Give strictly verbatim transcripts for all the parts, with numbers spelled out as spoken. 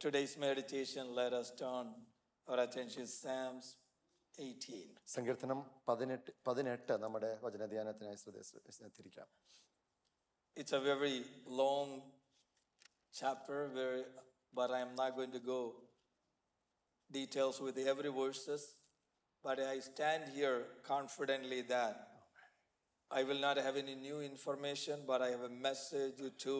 today's meditation, let us turn our attention to Psalms eighteen. സങ്കീർത്തനം പതിനെട്ട് പതിനെട്ട് നമ്മുടെ വചനധ്യാനത്തിനായി ശ്രദ്ധിക്കാം. It's a very long chapter, very, but I am not going to go details with every verses. But I stand here confidently that I will not have any new information, but I have a message to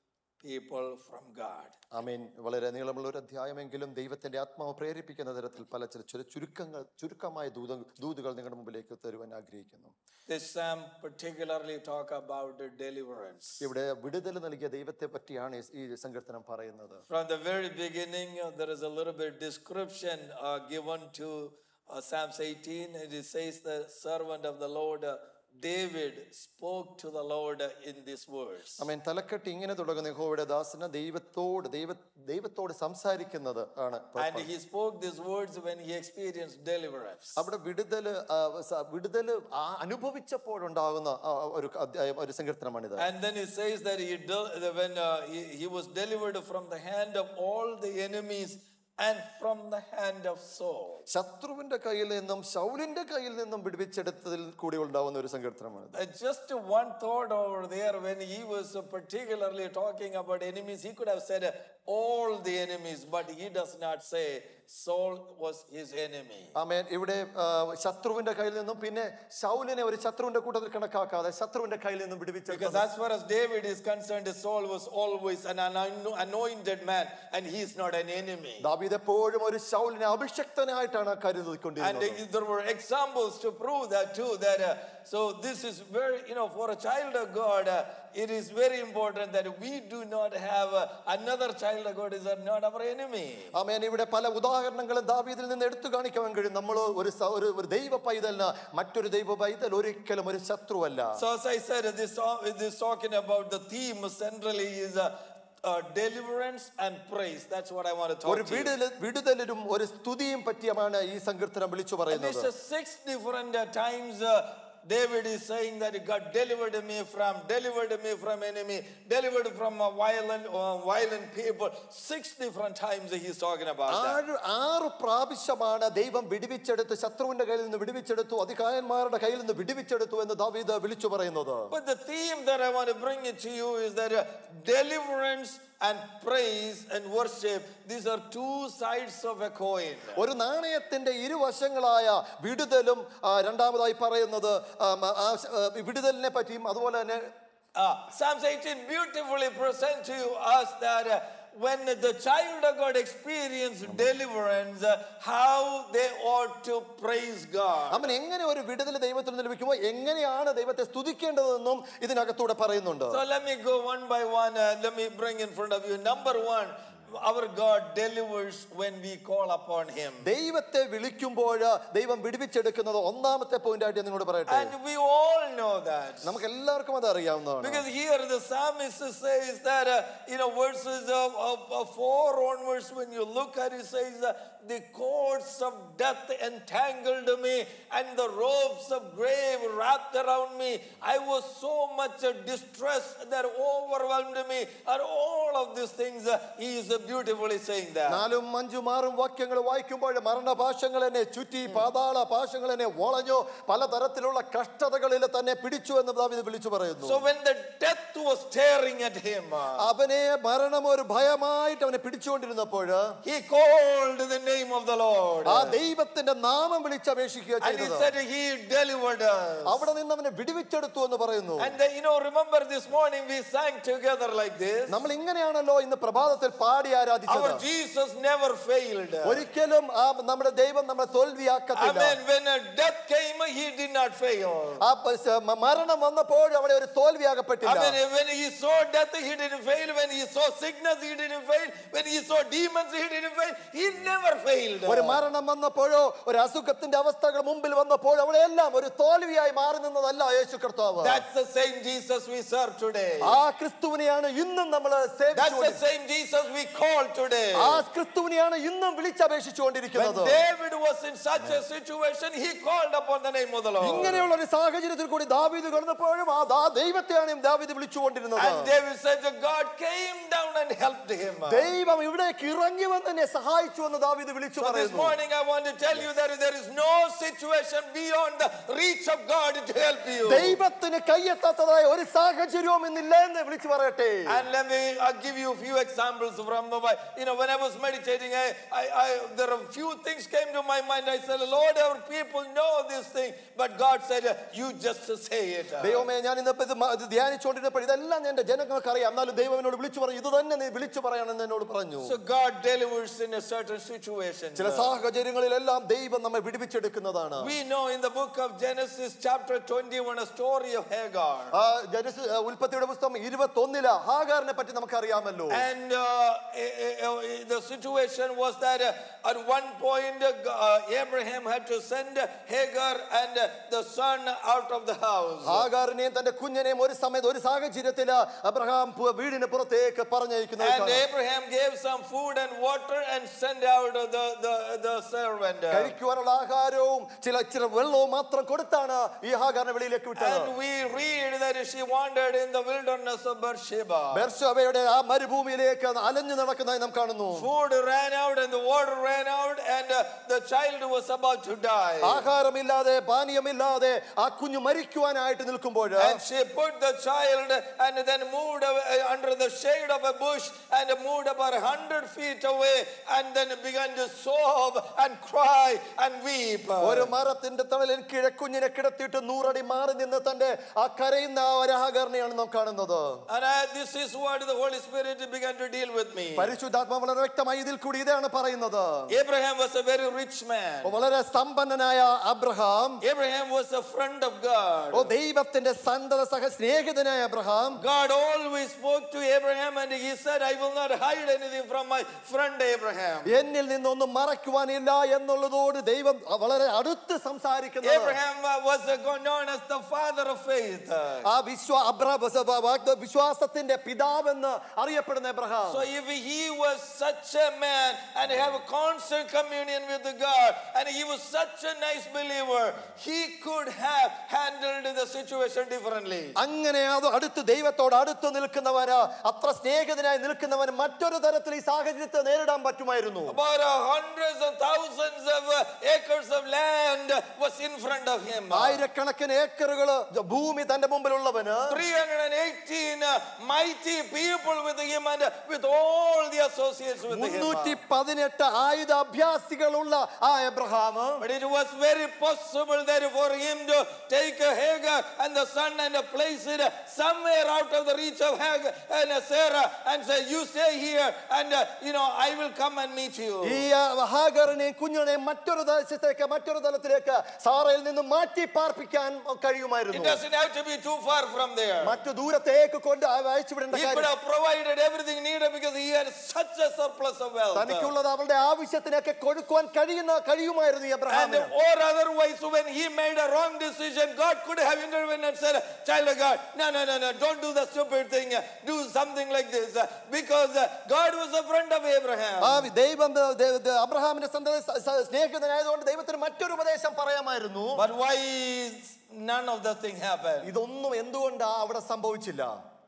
people from God. ആമേൻ. വളരെ നീളമുള്ള ഒരു അധ്യായമെങ്കിലും ദൈവത്തിന്റെ ആത്മാവ് പ്രേരിപ്പിക്കുന്ന തരത്തിൽ പല ചില ചില ചുരുക്കങ്ങൾ ചുരുക്കമായ ദൂതുകൾ നിങ്ങളുടെ മുമ്പിലേക്ക് തരുവാൻ ആഗ്രഹിക്കുന്നു. This psalm particularly talk about the deliverance. ഇവിടെ വിടുതൽ നൽകിയ ദൈവത്തെ പറ്റിയാണ് ഈ സങ്കീർത്തനം പറയുന്നത്. From the very beginning, uh, there is a little bit description uh, given to uh, Psalms eighteen. It says the servant of the Lord uh, David spoke to the Lord in this verse. ആമേൻ. തലക്കെട്ട് ഇങ്ങനെ തുടങ്ങുന്നു, യഹോവയുടെ ദാസന് ദൈവത്തോട് ദൈവ ദൈവത്തോട് സംസാരിക്കുന്നത് ആണ്. And he spoke these words when he experienced deliverance. അവിടെ വിടുതൽ വിടുതൽ അനുഭവിച്ചപ്പോഴുണ്ടാകുന്ന ഒരു ഒരു സങ്കീർത്തനമാണിത്. And then he says that he when uh, he, he was delivered from the hand of all the enemies and from the hand of Saul. ശത്രുവിന്റെ കയ്യിൽ നിന്നും ശൗലിന്റെ കയ്യിൽ നിന്നും വിടുവിച്ചെടുത്തതിൽ കൂടി ഉണ്ടാവുന്ന ഒരു സങ്കീർത്തനമാണ്. Just one thought over there, when he was particularly talking about enemies, he could have said all the enemies, but he does not say Saul was his enemy. ആമേൻ. ഇവിടെ ശത്രുവിന്റെ കയ്യിൽ നിന്നും പിന്നെ ശൗലിനെ ഒരു ശത്രുവിന്റെ കൂട്ടത്തിൽ കണക്കാക്കാതെ ശത്രുവിന്റെ കയ്യിൽ നിന്നും വിടുവിച്ചെടുത്തു. Because as far as David is concerned, Saul was always an anointed man and he is not an enemy. ദാവീദ് എപ്പോഴും ഒരു ശൗലിനെ അഭിഷക്തനായിട്ടാണ് കരുതിക്കൊണ്ടിരുന്നത്. And there were examples to prove that too, that uh, so this is very, you know, for a child of God, uh, it is very important that we do not have uh, another child of God is not our enemy. ആമേൻ. ഇവിടെ പല ഉദാഹരണങ്ങളും ദാവീദിൽ നിന്ന് എടുത്തു കാണിക്കാൻ കഴിയും. നമ്മൾ ഒരു ഒരു ദൈവ പൈതലിന് മറ്റൊരു ദൈവ പൈതൽ ഒരിക്കലും ഒരു ശത്രുവല്ല. So as I said, this this talking about the theme centrally is a Uh, deliverance and praise. That's what I want to talk ഒരു to you. വിടുതലും ഒരു സ്തുതിയും പറ്റിയാണ് ഈ സങ്കീർത്തനം വിളിച്ചു പറയുന്നത്. At least six different uh, times uh, David is saying that God delivered me from, delivered me from enemy, delivered from a violent, uh, violent people. Six different times he is talking about that. ആറ് പ്രാവശ്യമാണ് ദൈവം വിടുവിച്ചെടുത്ത് ശത്രുവിന്റെ കയ്യിൽ നിന്ന് വിടുവിച്ചെടുത്തു, അധികാരന്മാരുടെ കയ്യിൽ നിന്ന് വിടുവിച്ചെടുത്തു എന്ന് ദാവീദ് വിളിച്ചു പറയുന്നത്. But the theme that I want to bring it to you is that uh, deliverance and praise and worship, these are two sides of a coin. ഒരു നാണയത്തിന്റെ ഇരുവശങ്ങളായ വിടുതലും രണ്ടാമതായി പറയുന്നത് വിടുതലിനെ പറ്റിയും അതുപോലെ തന്നെ Psalms eighteen beautifully present to you us that uh, when the child of God experience deliverance, uh, how they ought to praise God. അവൻ എങ്ങനെ ഒരു വിടുതൽ ദൈവത്തിൽ നിന്ന് ലഭിക്കുമ്പോൾ എങ്ങനെയാണ് ദൈവത്തെ സ്തുതിക്കേണ്ടതെന്നും ഇതിനകത്തൂടെ പറയുന്നുണ്ട്. So let me go one by one. Uh, let me bring in front of you. Number one, our God delivers when we call upon him. ദൈവത്തെ വിളിക്കുമ്പോൾ ദൈവം വിടുവിച്ചെടുക്കുന്നത് ഒന്നാമത്തെ പോയിന്റ് ആയിട്ട് നിങ്ങളോട് പറയട്ടെ. And we all know that. നമുക്ക് എല്ലാവർക്കും അത് അറിയാവുന്നതാണ്. Because here the psalmist says that uh, you know verses of, of, of four onwards, when you look at it, says uh, the cords of death entangled me and the ropes of grave wrapped around me. I was so much uh, distressed that overwhelmed me. And all of these things uh, he is uh, beautifully saying that. നാലും അഞ്ചും ആറും വാക്യങ്ങൾ വായിക്കുമ്പോൾ മരണപാശങ്ങൾ എന്നെ ചുറ്റി, പാതാള പാശങ്ങൾ എന്നെ വളഞ്ഞു, പലതരത്തിലുള്ള കഷ്ടതകളിൽ തന്നെ പിടിച്ചു എന്ന് ദാവീദ് വിളിച്ചു പറയുന്നു. So when the death was staring at him, അവനെ മരണം ഒരു ഭയമായിട്ട് അവനെ പിടിച്ചുകൊണ്ടിരുന്നപ്പോൾ he called the name of the Lord. ആ ദൈവത്തിന്റെ നാമം വിളിച്ചപേക്ഷിക്കുക ചെയ്തു. And he said he delivered us. അവിടെ നിന്ന് അവനെ വിടുവിച്ചെടുത്തു എന്ന് പറയുന്നു. And then, you know, remember this morning we sang together like this. നമ്മൾ ഇങ്ങനെയാണല്ലോ ഇന്ന് പ്രഭാതത്തിൽ പാടി ആരാധിച്ചത്. Our Jesus never failed. ഒരിക്കലും നമ്മുടെ ദൈവം നമ്മളെ തോൽവിയാക്കത്തില്ല. Amen. When a death came, he did not fail. ആ മരണം വന്നപ്പോൾ അവിടെ ഒരു തോൽവിയാകപ്പെട്ടില്ല. Amen. When he saw death, he didn't fail. When he saw sickness, he didn't fail. When he saw demons, he didn't fail. He never failed. ഒരു മരണം വന്നപ്പോഴോ ഒരു അസുഖത്തിന്റെ അവസ്ഥകൾ മുമ്പിൽ വന്നപ്പോൾ അവിടെയെല്ലാം ഒരു തോൽവിയായി മാറി നിന്നതല്ല യേശു കർത്താവ്. That's the same Jesus we serve today. ആ ക്രിസ്തുവിനെയാണ് ഇന്നും നമ്മൾ സേവിച്ചുകൊണ്ടിരിക്കുന്നത്. That's the same Jesus we call today. ആ ക്രിസ്തുവിനെയാണ് ഇന്നും വിളിച്ചപേക്ഷിച്ചുകൊണ്ടിരിക്കുന്നത്. When David was in such a situation, he called upon the name of the Lord. ഇങ്ങനെയുള്ള ഒരു സാഹചര്യത്തിൽ കൂടി ദാവീദ് കടന്നപ്പോഴും ആ ദാ- ദൈവത്തെയാണ് ദാവീദ് വിളിച്ചുകൊണ്ടിരുന്നത്. And David said that God came down and helped him. ദൈവം ഇവിടേക്ക് ഇറങ്ങി വന്ന് എന്നെ സഹായിച്ചു എന്ന് ദാവീദ് വിളിച്ചു So this പറയുന്നു. morning I want to tell you that there is no situation beyond the reach of God to help you. ദൈവത്തിന് കയ്യെത്താത്തതായ ഒരു സാഹചര്യവും ഇന്നില്ല എന്ന് വിളിച്ചു പറയട്ടെ. And let me uh, give you a few examples from the Bible. You know, when I was meditating, I, I, I, there are a few things came to my mind. I said, Lord, our people know this thing, but God said, you just say it. ദൈവമേ, ഞാൻ ഇന്ന് ഇത് മ- ഇത് ധ്യാനിച്ചുകൊണ്ടിരുന്നപ്പോൾ ഇതെല്ലാം എന്റെ ജനങ്ങൾക്ക് അറിയാം, എന്നാലും ദൈവം എന്നോട് വിളിച്ചു പറഞ്ഞു, ഇത് തന്നെ നീ വിളിച്ചു പറയണമെന്ന് എന്നോട് പറഞ്ഞു. So God delivers in a certain situation. ചില സാഹചര്യങ്ങളിലെല്ലാം ദൈവം നമ്മെ വിടുവിച്ചെടുക്കുന്നതാണ്. We know in the book of Genesis chapter twenty-one a story of Hagar. ആ, ജനസി- ആ, ഉൽപ്പത്തിയുടെ പുസ്തകം ഇരുപത്തൊന്നില് ഹാഗാറിനെ പറ്റി നമുക്കറിയാമല്ലോ. And uh, eh, eh, eh, the situation was that uh, at one point uh, uh, Abraham had to send Hagar and uh, the son out of the house. ഹാഗാറിനെയും തന്റെ കുഞ്ഞിനെയും ഒരു സമയത്ത് ഒരു സാഹചര്യത്തില് അബ്രഹാം പു- വീടിന് പുറത്തേക്ക് പറഞ്ഞയക്കുന്നത് And Abraham gave some food and water and sent out uh, the, the, the servant. കഴിക്കുവാനുള്ള ആഹാരവും ചില ചില വെള്ളവും മാത്രം കൊടുത്താണ് ഈ ഹാഗാറിനെ വെളിയിലേക്ക് വിട്ടത്. And we read that she wandered in the wilderness of Beersheba. ബെർശേബയുടെ ആ മരുഭൂമിയിലേക്ക് അലഞ്ഞു നടക്കുന്നതായി നാം കാണുന്നു. Food ran out and the water ran out and uh, the child was about to die. ആഹാരമില്ലാതെ പാനീയമില്ലാതെ ആ കുഞ്ഞു മരിക്കുവാനായിട്ട് നിൽക്കുമ്പോൾ And she put the child and then moved away under the shade of a bush and moved about a hundred feet away and then began to sob and cry and weep. ഒരു മരത്തിന്റെ തണലിൽ കിഴക്കുഞ്ഞിനെ കിടത്തിയിട്ട് നൂറടി മാറി നിന്ന് തന്റെ ആ കരയുന്ന ആ ഒരു ഹാഗാറിനെയാണ് നാം കാണുന്നത്. And I, this is what the Holy Spirit began to deal with me. പരിശുദ്ധാത്മാവ് വളരെ വ്യക്തമായി ഇതിൽ കൂടി ഇതാണ് പറയുന്നത്. Abraham was a very rich man. വളരെ സമ്പന്നനായ Abraham, Abraham was a friend of God. ഓ ദൈവത്തിന്റെ സന്തത സഹ സ്നേഹിതനായ Abraham. God always spoke to Abraham and he said, I will not hide anything from my friend Abraham. എന്നിൽ നിന്നൊന്നും മറയ്ക്കുവാനില്ല എന്നുള്ളതോട് ദൈവം വളരെ അടുത്ത് സംസാരിക്കുന്നത്. Abraham uh, was uh, known as the father of faith. ആ വിശ്വാ അബ്രഹാം വിശ്വാസത്തിന്റെ പിതാവെന്ന് അറിയപ്പെടുന്ന Abraham. So if he was such a man and have a constant communion with the God and he was such a nice believer, he could have handled the situation differently. അങ്ങനെ അത് അടുത്ത് ദൈവത്തോട് അടുത്ത് നിൽക്കുന്നവന്, അത്ര സ്നേഹിതനായി നിൽക്കുന്നവന് മറ്റൊരു തരത്തിൽ ഈ സാഹചര്യത്തെ നേരിടാൻ പറ്റുമായിരുന്നു. About uh, hundreds of thousands of uh, acres of land was in front of him. ആയിരക്കണക്കിന് ഏക്കറുകള് ഭൂമി തന്റെ മുമ്പിലുള്ളവന് three hundred eighteen uh, mighty people with him and uh, with all the associates with മുന്നൂറ്റി him. പതിനെട്ട് ആയുധ അഭ്യാസികളുള്ള ആ Abraham, But it was very possible that for him to take a Hagar and the son and uh, place it uh, somewhere out of the reach of Hagar and uh, Sarah and say, you stay here and uh, you know I will come and meet you. ഈ ഹാഗറിനെയും കുഞ്ഞിനെയും മറ്റൊരു ദേശത്തേക്ക് മറ്റൊരു തലത്തിലേക്ക് സാറയിൽ നിന്ന് മാറ്റി പാർപ്പിക്കാൻ It കഴിയുമായിരുന്നു. doesn't have to be too far from there. മറ്റു ദൂരത്തേക്ക് കൊണ്ട് അയച്ചുവിടേണ്ട He could കാര്യം. have provided everything needed because he had such a surplus of wealth. തനിക്കുള്ളത് അവളുടെ ആവശ്യത്തിനൊക്കെ കൊടുക്കുവാൻ കഴിയുന്ന കഴിയുമായിരുന്നു ഈ And അബ്രഹാമിന്. or otherwise, when he made a wrong decision, God could have intervened and said, child of God, no, no, no, no, don't do the stupid thing. Do something like this. Because God was a friend of Abraham. ആ ദൈവം ദേ- ദേ- അബ്രഹാമിന്റെ സന്തതി സ- സ- സ്നേഹിതനായതുകൊണ്ട് ദൈവത്തിന് മറ്റൊരു ഉപദേശം പറയാമായിരുന്നു. But why is none of the thing happened? ഇതൊന്നും എന്തുകൊണ്ടാ അവിടെ സംഭവിച്ചില്ല?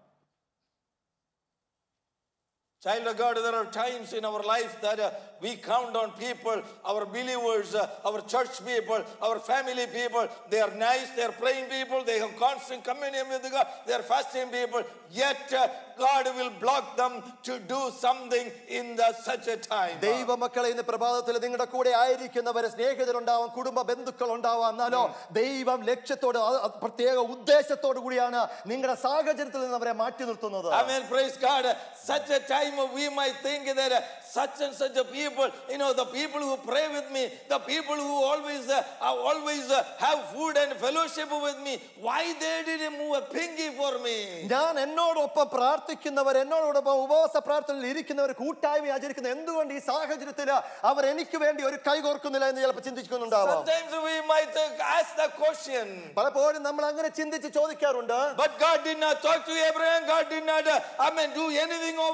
Child of God, there are times in our life that uh, we count on people, our believers, uh, our church people, our family people. They are nice, they are praying people, they have constant communion with God, they are fasting people. Yet uh, God will block them to do something in the, such a time. ദൈവമക്കളെ, ഇന്ന് പ്രഭാതത്തിൽ നിങ്ങളുടെ കൂടെ ആയിരിക്കുന്നവരെ സ്നേഹിതരുണ്ടാവാം, കുടുംബ ബന്ധുക്കൾ ഉണ്ടാവാം. എന്നാലോ ദൈവം ലക്ഷ്യത്തോട് അത് അത് പ്രത്യേക ഉദ്ദേശത്തോടു കൂടിയാണ് നിങ്ങളുടെ സാഹചര്യത്തിൽ നിന്ന് അവരെ മാറ്റി നിർത്തുന്നത്. Amen. Praise God. Such a time we might think that uh, such and such a people, you know, the people who pray with me, the people who always uh, are always uh, have food and fellowship with me, why they didn't move a pinky for me? ഞാൻ എന്നോടൊപ്പം പ്രാർത്ഥിക്കുന്നവർ, എന്നോടൊപ്പം ഉപവാസ പ്രാർത്ഥനയിൽ ഇരിക്കുന്നവർ, കൂട്ടായ്മ ആചരിക്കുന്ന എന്തുകൊണ്ട് ഈ സാഹചര്യത്തിൽ അവർ എനിക്ക് വേണ്ടി ഒരു കൈ കോർക്കുന്നില്ല എന്ന് ചിലപ്പോൾ ചിന്തിക്കുന്നുണ്ടാവാം. Sometimes we might uh, ask the question. പലപ്പോഴും നമ്മൾ അങ്ങനെ ചിന്തിച്ച് ചോദിക്കാറുണ്ട്. But God did not talk to Abraham. God did not, uh, I mean, do anything over there.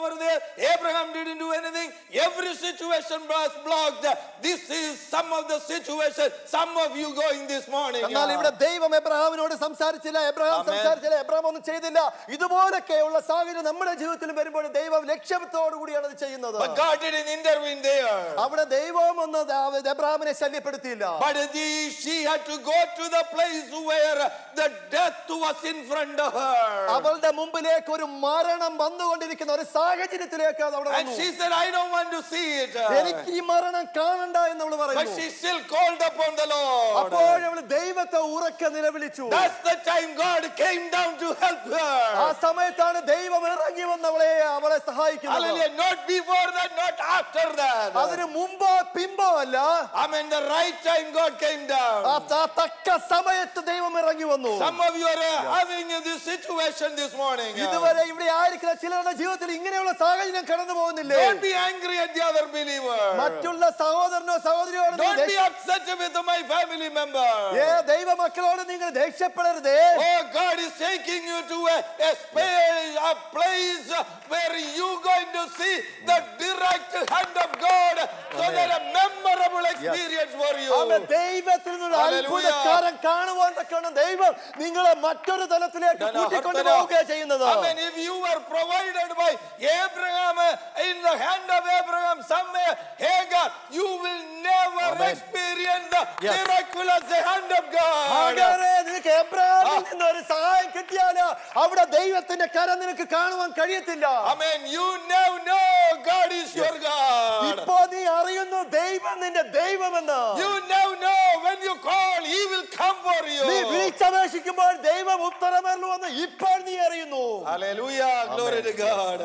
Abraham didn't do anything. Every situation was blocked. This is some of the situation some of you going this morning. എന്നാൽ ഇവിടെ ദൈവം എബ്രഹാമിനോട് സംസാരിച്ചില്ല, Abraham സംസാരിച്ചില്ല, Abraham ഒന്നും ചെയ്തില്ല. ഇതുപോലൊക്കെയുള്ള സാഹചര്യം നമ്മുടെ ജീവിതത്തിൽ വരുമ്പോൾ ദൈവം ലക്ഷ്യത്തോടു കൂടിയാണ് അത് ചെയ്യുന്നത്. But God didn't intervene there. അവിടെ ദൈവം ഒന്ന് എബ്രഹാമിനെ ശല്യപ്പെടുത്തിയില്ല. But the, she had to go to the place where the death was in front of her. അവളുടെ മുമ്പിലേക്ക് ഒരു മരണം വന്നുകൊണ്ടിരിക്കുന്ന ഒരു സാഹചര്യത്തിലേക്ക് അവിടെ And she said, I don't want to see it. എനിക്ക് ഈ മരണം കാണണ്ട എന്ന് അവൾ But പറയുന്നു. she still called upon the Lord. അപ്പോൾ അവൾ ദൈവത്തെ ഉറക്കെ നിലവിളിച്ചു. That's the time God came down to help her. ആ സമയത്താണ് ദൈവം ഇറങ്ങി വന്ന് അവളെ അവളെ സഹായിക്കുന്നത്. Hallelujah. Not before that, not after that. അതിന് മുമ്പോ പിമ്പോ അല്ല. I mean, the right time God came down. ആ തക്ക സമയത്ത് ദൈവം ഇറങ്ങി വന്നു. Some of you are uh, having this situation this morning. ഇതുവരെ ഇവിടെ ആയിരിക്കുന്ന ചിലരുടെ ജീവിതത്തിൽ ഇങ്ങനെയുള്ള സാഹചര്യം കടന്നു പോകുന്നില്ലേ? Don't be angry at the other believer. മറ്റുള്ള സഹോദരനോ സഹോദരിയോട് Don't be upset with my family member. ഏ ദൈവ മക്കളോട് നിങ്ങൾ ദേഷ്യപ്പെടരുതേ. Oh, God is taking you to a, a space, a place where you going to see the direct hand of God, so that a memorable experience for you. ആമേൻ. ദൈവത്തിൽ നിന്നുള്ള അത്ഭുതകാരം കാണുവാൻ തക്കവണ്ണം ദൈവം നിങ്ങളെ മറ്റൊരു തലത്തിലേക്ക് കൂട്ടിക്കൊണ്ടു പോവുകയാണ് ചെയ്യുന്നത്. I mean, if you were provided by Abraham in the hand of Abraham somewhere, Hagar, you will never Amen. experience the Yes. miraculous hand of God. ഹാഗാരേ, നിനക്ക് എബ്രഹാമിൽ നിന്ന് ഒരു സഹായം കിട്ടിയാലോ അവിടെ ദൈവത്തിന്റെ കരം നിനക്ക് കാണുവാൻ കഴിയത്തില്ല. I mean, you now know God is your God. ഇപ്പോ നീ അറിയുന്നു ദൈവം നിന്റെ ദൈവമെന്ന്. You now know when you call, He will come for you. നീ വിളിച്ചപേക്ഷിക്കുമ്പോൾ ദൈവം ഉത്തരമരുളുവെന്ന് ഇപ്പോൾ നീ അറിയുന്നു. Hallelujah, glory to God.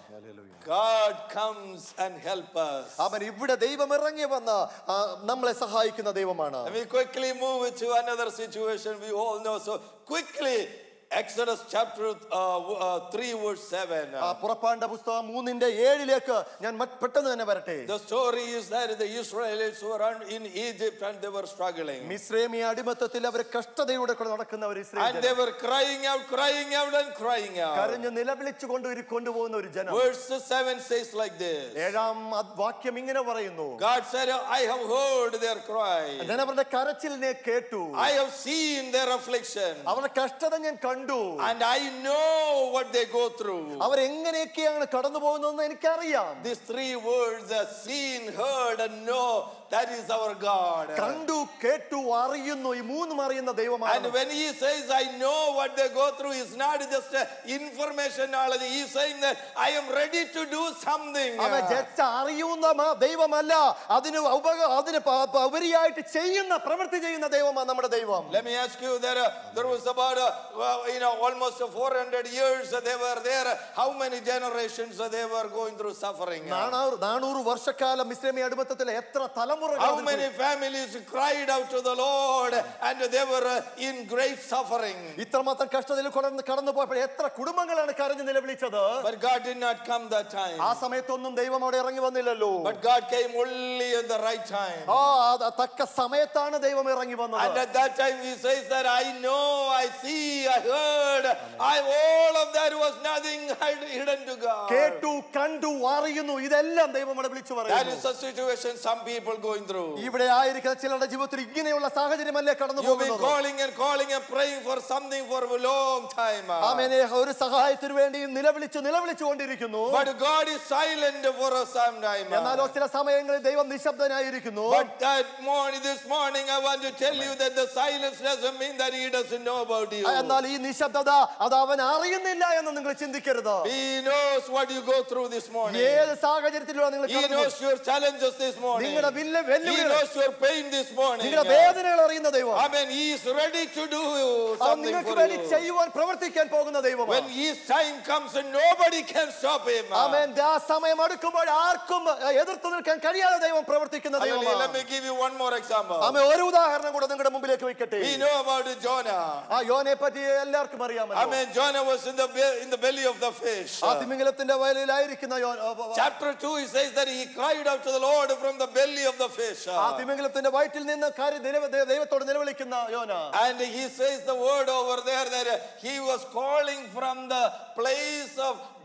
God comes and help us. അവൻ ഇവിടെ ദൈവം ഇറങ്ങി വന്ന് നമ്മളെ സഹായിക്കുന്ന ദൈവമാണ്. Let me quickly move to another situation we all know. So quickly, Exodus chapter uh, uh, three verse seven. പുറപ്പാടിന്റെ പുസ്തകം മൂന്നിന്റെ ഏഴിലേക്ക് ഞാൻ പെട്ടെന്ന് തന്നെ വരട്ടെ. The story is that the Israelites were in Egypt and they were struggling. മിസ്രൈമിയ അടിമത്തത്തിൽ അവർ കഷ്ടതയോടെ നടക്കുന്ന ഒരു Israel And they were crying out, crying out and crying out. കരഞ്ഞു നിലവിളിച്ചുകൊണ്ട് കൊണ്ടുപോകുന്ന ഒരു ജനം. Verse seven says like this. ഏഴാം വാക്യം ഇങ്ങനെ പറയുന്നു. God said, I have heard their cry. ഞാൻ അവരുടെ കരച്ചിലിനെ കേട്ടു. I have seen their affliction. അവരുടെ കഷ്ടത ഞാൻ കണ്ടു. And I know what they go through. അവർ എങ്ങനെയൊക്കെയാണ് കടന്നു പോകുന്നതെന്ന് എനിക്കറിയാം. These three words are seen, heard and know. That is our God. കണ്ടു കേട്ടു അറിയുന്നു ഈ മൂന്നും അറിയുന്ന ദൈവമാണ്. And when he says I know what they go through, it's not just a information knowledge. He is saying that I am ready to do something. അവൻ just അറിയുന്ന ദൈവമല്ല, അതിന് അതിന് ഉപരിയായിട്ട് ചെയ്യുന്ന പ്രവൃത്തി ചെയ്യുന്ന ദൈവമാണ് നമ്മുടെ ദൈവം. Let me ask you, there uh, there was about uh, uh, you know almost four hundred years uh, they were there. How many generations uh, they were going through suffering? നാനൂറ് വർഷക്കാലം മിസ്രൈമിയ അടിമത്തത്തിൽ എത്ര തലമുറ. How many families cried out to the Lord and they were uh, in great suffering? ഇത്രമാത്രം കഷ്ടതയിൽ കടന്നു പോയപ്പോൾ എത്ര കുടുംബങ്ങളാണ് കരഞ്ഞു നിലവിളിച്ചത്. But God did not come that time. ആ സമയത്തൊന്നും ദൈവം അവിടെ ഇറങ്ങി വന്നില്ലല്ലോ. But God came only at the right time. ആ തക്ക സമയത്താണ് ദൈവം ഇറങ്ങി വന്നത്. And at that time he says that I know, I see, I heard, I all of that was nothing hidden to God. കേട്ടു കണ്ടു അറിയുന്നു ഇതെല്ലാം ദൈവം അവിടെ വിളിച്ചു പറയുന്നു. That is the situation some people going through. ഇവിടെ ആയിരിക്കുന്ന ചിലരുടെ ജീവിതത്തിൽ ഇങ്ങനെയുള്ള സാഹചര്യമല്ലേ കടന്നു You've been പോകുന്നത്. calling and calling and praying for something for a long time. ആമേനെ ഒരു സഹായത്തിനു വേണ്ടി നിലവിളിച്ചു നിലവിളിച്ചു കൊണ്ടിരിക്കുന്നു. But God is silent for some time. എന്നാലോ ചില സമയങ്ങളിൽ ദൈവം നിശബ്ദനായിരിക്കുന്നു. But that morning, this morning, I want to tell you that the silence doesn't mean that He doesn't know about you. എന്നാൽ ഈ നിശബ്ദത അത് അവൻ അറിയുന്നില്ല എന്ന് നിങ്ങൾ ചിന്തിക്കരുത്. He knows what you go through this morning. ഏത് സാഹചര്യത്തിലാണ് നിങ്ങൾ He knows your challenges this morning. നിങ്ങളുടെ He knows your pain this morning. നിങ്ങളുടെ വേദനകൾ അറിയുന്ന ദൈവം. I mean, He is ready to do something നിങ്ങൾക്ക് for വേണ്ടി you. ചെയ്യുവാൻ പ്രവർത്തിക്കാൻ പോകുന്ന ദൈവമാണ്. When His time comes, nobody can stop Him. ആമേൻ. ആ സമയം അടുക്കുമ്പോൾ ആർക്കും എതിർത്ത് നിൽക്കാൻ കഴിയാതെ ദൈവം പ്രവർത്തിക്കുന്ന ദൈവമാണ്. Let me give you one more example. ആമേൻ. ഒരു ഉദാഹരണം കൂടെ നിങ്ങളുടെ മുമ്പിലേക്ക് വെക്കട്ടെ. We know about Jonah. ആ യോനയെ പറ്റി എല്ലാവർക്കും അറിയാമല്ലോ. I mean, Jonah was in the in the belly of the fish. ആ തിമിംഗലത്തിന്റെ വയലിലായിരിക്കുന്ന Chapter two, he says that he cried out to the Lord from the belly of the fish. ആ തിമിംഗലത്തിന്റെ വയറ്റിൽ നിന്ന് ദൈവത്തോട് നിലവിളിക്കുന്ന യോന. And he says the word over there that he was calling from the place of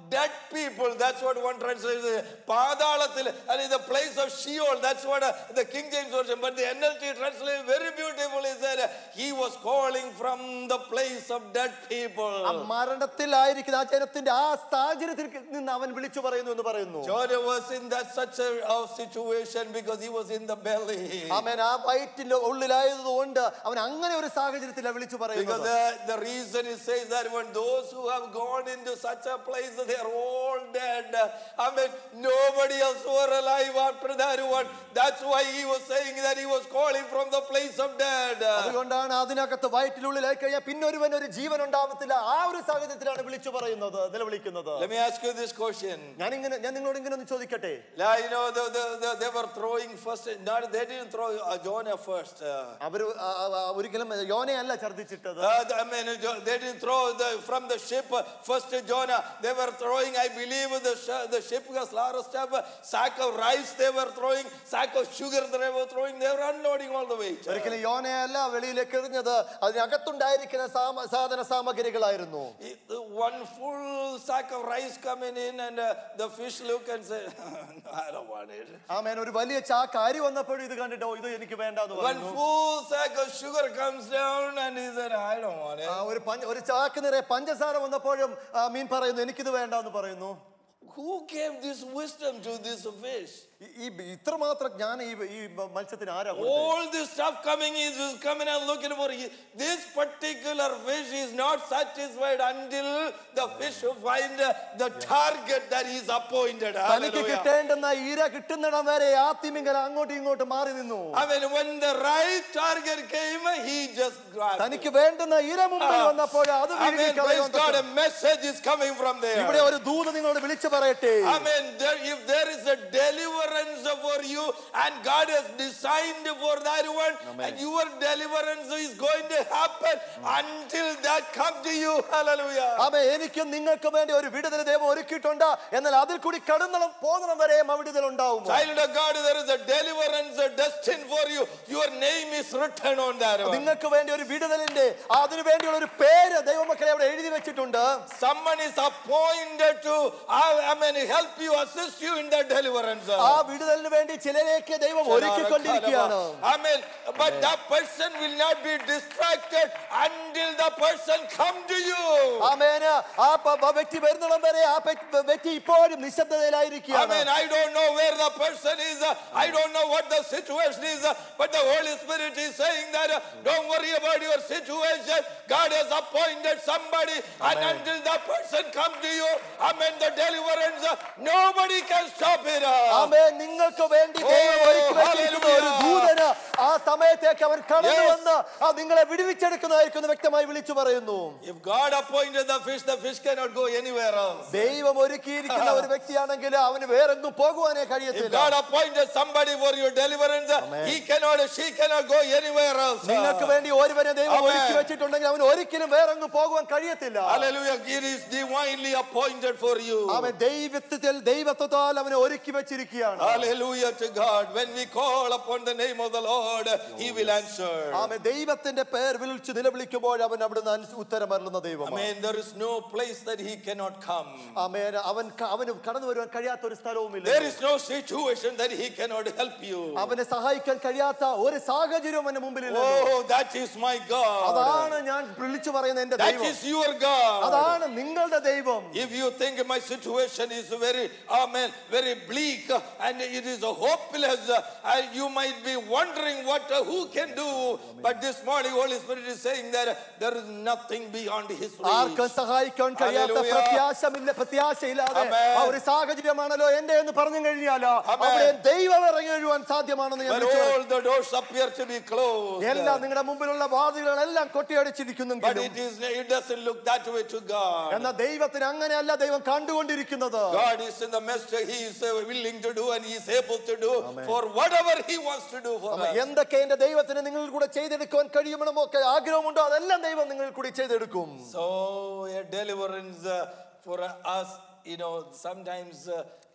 dead people. That's what one translation says. Padalathil, and in the place of Sheol. That's what uh, the King James version. But the N L T translation very beautifully said uh, he was calling from the place of dead people. മരണത്തിലായിരിക്കുന്ന ആ ജനത്തിന്റെ ആ സാഹചര്യത്തിൽ നിന്ന് അവൻ വിളിച്ചു പറയുന്നു എന്ന് പറയുന്നു. Jonah was in that such a uh, situation because he was in the belly. ആമേൻ. ആ വയറ്റിന്റെ ഉള്ളിലായതുകൊണ്ട് അവൻ അങ്ങനെ ഒരു സാഹചര്യത്തിലാണ് വിളിച്ചു പറയുന്നത്. Because the, the reason it says that when those who have gone into such a place, they are all dead. I mean, nobody else were alive after that one. That's why he was saying that he was calling from the place of dead. അതുകൊണ്ടാണ് അതിനകത്ത് വയറ്റിനുള്ളിലായി കഴിഞ്ഞാൽ പിന്നെ ഒരുവൻ ഒരു ജീവൻ ഉണ്ടാവത്തില്ല. ആ ഒരു സാഹചര്യത്തിലാണ് വിളിച്ചു പറയുന്നത്, നിലവിളിക്കുന്നത്. Let me ask you this question. ഞാൻ ഇങ്ങനെ ഞാൻ നിങ്ങളോട് ഇങ്ങനെ ഒന്ന് ചോദിക്കട്ടെ. Yeah, you know, the, the, the, they were throwing first. Not, they didn't throw uh, Jonah first. അവർ ഒരിക്കലും യോനയല്ല ഛർദ്ദിച്ചിട്ടത്. I mean, they didn't throw the, from the ship first Jonah. They were throwing, I believe, the the ship was a lot of stuff. Sack of rice they were throwing, sack of sugar they were throwing. They were unloading all the way. ഒരിക്കലും യോനയല്ല വെളിയിലേക്ക് എറിഞ്ഞത്, അതിനകത്തുണ്ടായിരിക്കുന്ന സാധന സാമഗ്രികളായിരുന്നു. One full sack of rice coming in and uh, the fish look and say, no, I don't want it. ആമേൻ. ഒരു വലിയ ചാക്ക് അരി വന്നപ്പോഴും ഇത് കണ്ടിട്ടോ ഇത് എനിക്ക് വേണ്ടാന്ന് പറഞ്ഞു. One full sack of sugar comes down and he said, I don't want it. ഒരു ഒരു ചാക്ക് നിറയെ പഞ്ചസാര വന്നപ്പോഴും മീൻ പറയുന്നു എനിക്കിത് വേണ്ടാന്ന് പറയുന്നു. Who gave this wisdom to this fish? ഇത്രമാത്രം ജ്ഞാനം ഈ മത്സ്യത്തിന് ആരാ കൊടുത്തത്? All this stuff coming is coming and looking for this particular fish is not satisfied until the fish find the target that is appointed. തനിക്ക് കിട്ടേണ്ടുന്ന ഈര കിട്ടുന്നിടം വരെ ആ തിമിംഗലം അങ്ങോട്ടും ഇങ്ങോട്ടും മാറി നിന്നു. I mean, when the right target came, he just grabbed. തനിക്ക് വേണ്ടുന്ന ഈര മുമ്പിൽ വന്നപ്പോൾ അത് വിഴുങ്ങിക്കളയുന്നു. God, a message is coming from there. ഇവിടെ ഒരു ദൂത് നിങ്ങളോട് വിളിച്ചു പറയട്ടെ. I mean, there, if there is a deliverance for you and God has designed for that one, Amen. And your deliverance is going to happen until that come to you. Hallelujah. ആമേൻ. എനിക്കും നിങ്ങൾക്ക് വേണ്ടി ഒരു വിടുതൽ ദൈവം ഒരുക്കിയിട്ടുണ്ട്. എന്നാൽ അതിൽ കൂടി കടന്നണം പോകുന്ന വരെ ആ വിടുതൽ ഉണ്ടാവും. Child of God, there is a deliverance destined for you. Your name is written on that one. നിങ്ങൾക്ക് വേണ്ടി ഒരു വിടുതലിന്റെ അതിനു വേണ്ടിയുള്ള ഒരു പേര് ദൈവമക്കളെ അവിടെ എഴുതി വെച്ചിട്ടുണ്ട്. Someone is appointed to I mean help you, assist you in that deliverance. ആ വിടുതലിന് വേണ്ടി ചിലരെയൊക്കെ ദൈവം ഒരുക്കിക്കൊണ്ടിരിക്കുകയാണ്. Amen. But that person will not be distracted until the person come to you. ആമേൻ. ആ വ്യക്തി വരുന്നിടം വരെ ആ വ്യക്തി ഇപ്പോഴും നിശബ്ദതയിലായിരിക്കുകയാണ്. Amen. I don't know where the person is. I don't know what the situation is. But the Holy Spirit is saying that don't worry about your situation. God has appointed somebody. Amen. And until that person comes to you, amen, the deliverance, nobody can stop it. ആമേൻ. നിങ്ങൾക്ക് വേണ്ടി ദൈവം ഒരുക്കി വെച്ചിരിക്കുന്ന ഒരു ദൂതന് ആ സമയത്തേക്ക് അവൻ കടന്നു വന്ന് ആ നിങ്ങളെ വിടുവിച്ചെടുക്കുന്നതായിരിക്കും വ്യക്തമായി വിളിച്ചു പറയുന്നു. If God appointed the fish, the fish cannot go anywhere else. ദൈവം ഒരുക്കിയിരിക്കുന്ന ഒരു വ്യക്തിയാണെങ്കിൽ അവന് വേറെങ്ങും പോകുവാനേ കഴിയത്തില്ല. If God appointed somebody for your deliverance, he cannot, she cannot go anywhere else. നിങ്ങൾക്ക് വേണ്ടി ഒരുവനെ ദൈവം ഒരുക്കി വെച്ചിട്ടുണ്ടെങ്കിൽ അവന് ഒരിക്കലും വേറെങ്ങും പോകുവാൻ കഴിയത്തില്ല. Hallelujah. It is divinely appointed for you. അവൻ ദൈവത്തിൽ ദൈവത്താൽ അവനെ ഒരുക്കി വെച്ചിരിക്കുകയാണ്. Hallelujah to God. When we call upon the name of the Lord, he will answer. ആമേൻ. ദൈവത്തിന്റെ പേർ വിളിച്ചു നിലവിളിക്കുമ്പോൾ അവൻ അവിടുന്ന് ഉത്തരം അരുളുന്ന ദൈവമാണ്. Amen. There is no place that he cannot come. ആമേൻ. അവൻ അവന് കടന്നു വരുവാൻ കഴിയാത്ത ഒരു സ്ഥലവുമില്ല. There is no situation that he cannot help you. അവനെ സഹായിക്കാൻ കഴിയാത്ത ഒരു സാഹചര്യവും അവന്റെ മുമ്പിലില്ല. Oh, that is my God. അതാണ് ഞാൻ വിളിച്ചു പറയുന്ന എന്റെ ദൈവം. That is your God. അതാണ് നിങ്ങളുടെ ദൈവം. If you think my situation is very, amen, very bleak and it is hopeless, and you might be wondering what uh, who can do, but this morning Holy Spirit is saying that there is nothing beyond his reach. ആർക്കും സഹായിക്കാൻ കഴിയാത്ത പ്രത്യാശമില്ല പ്രത്യാശയില്ലാതെ ആ ഒരു സാഹചര്യമാണല്ലോ എന്റെ എന്ന് പറഞ്ഞു കഴിഞ്ഞാലോ അവിടെ ദൈവം ഇറങ്ങി വരുവാൻ സാധ്യമാണെന്ന് ഞാൻ വിളിച്ചു. All the doors appear to be closed. എല്ലാം നിങ്ങളുടെ മുമ്പിലുള്ള വാതിലുകളെല്ലാം കൊട്ടിയടിച്ചിരിക്കുന്നെങ്കിലും but it is it doesn't look that way to God. എന്നാൽ ദൈവത്തിന് അങ്ങനെയല്ല ദൈവം കണ്ടുകൊണ്ടിരിക്കുന്നത്. God is in the midst. He is willing to do and he is able to do for whatever he wants to do for us. എന്തൊക്കെ എന്റെ ദൈവത്തിന് നിങ്ങൾ കൂടെ ചെയ്തെടുക്കാൻ കഴിയുമെന്നോ ഒക്കെ ആഗ്രഹമുണ്ടോ അതെല്ലാം ദൈവം നിങ്ങൾ കൂടി ചെയ്തെടുക്കും. So a deliverance uh, for us, you know, sometimes uh,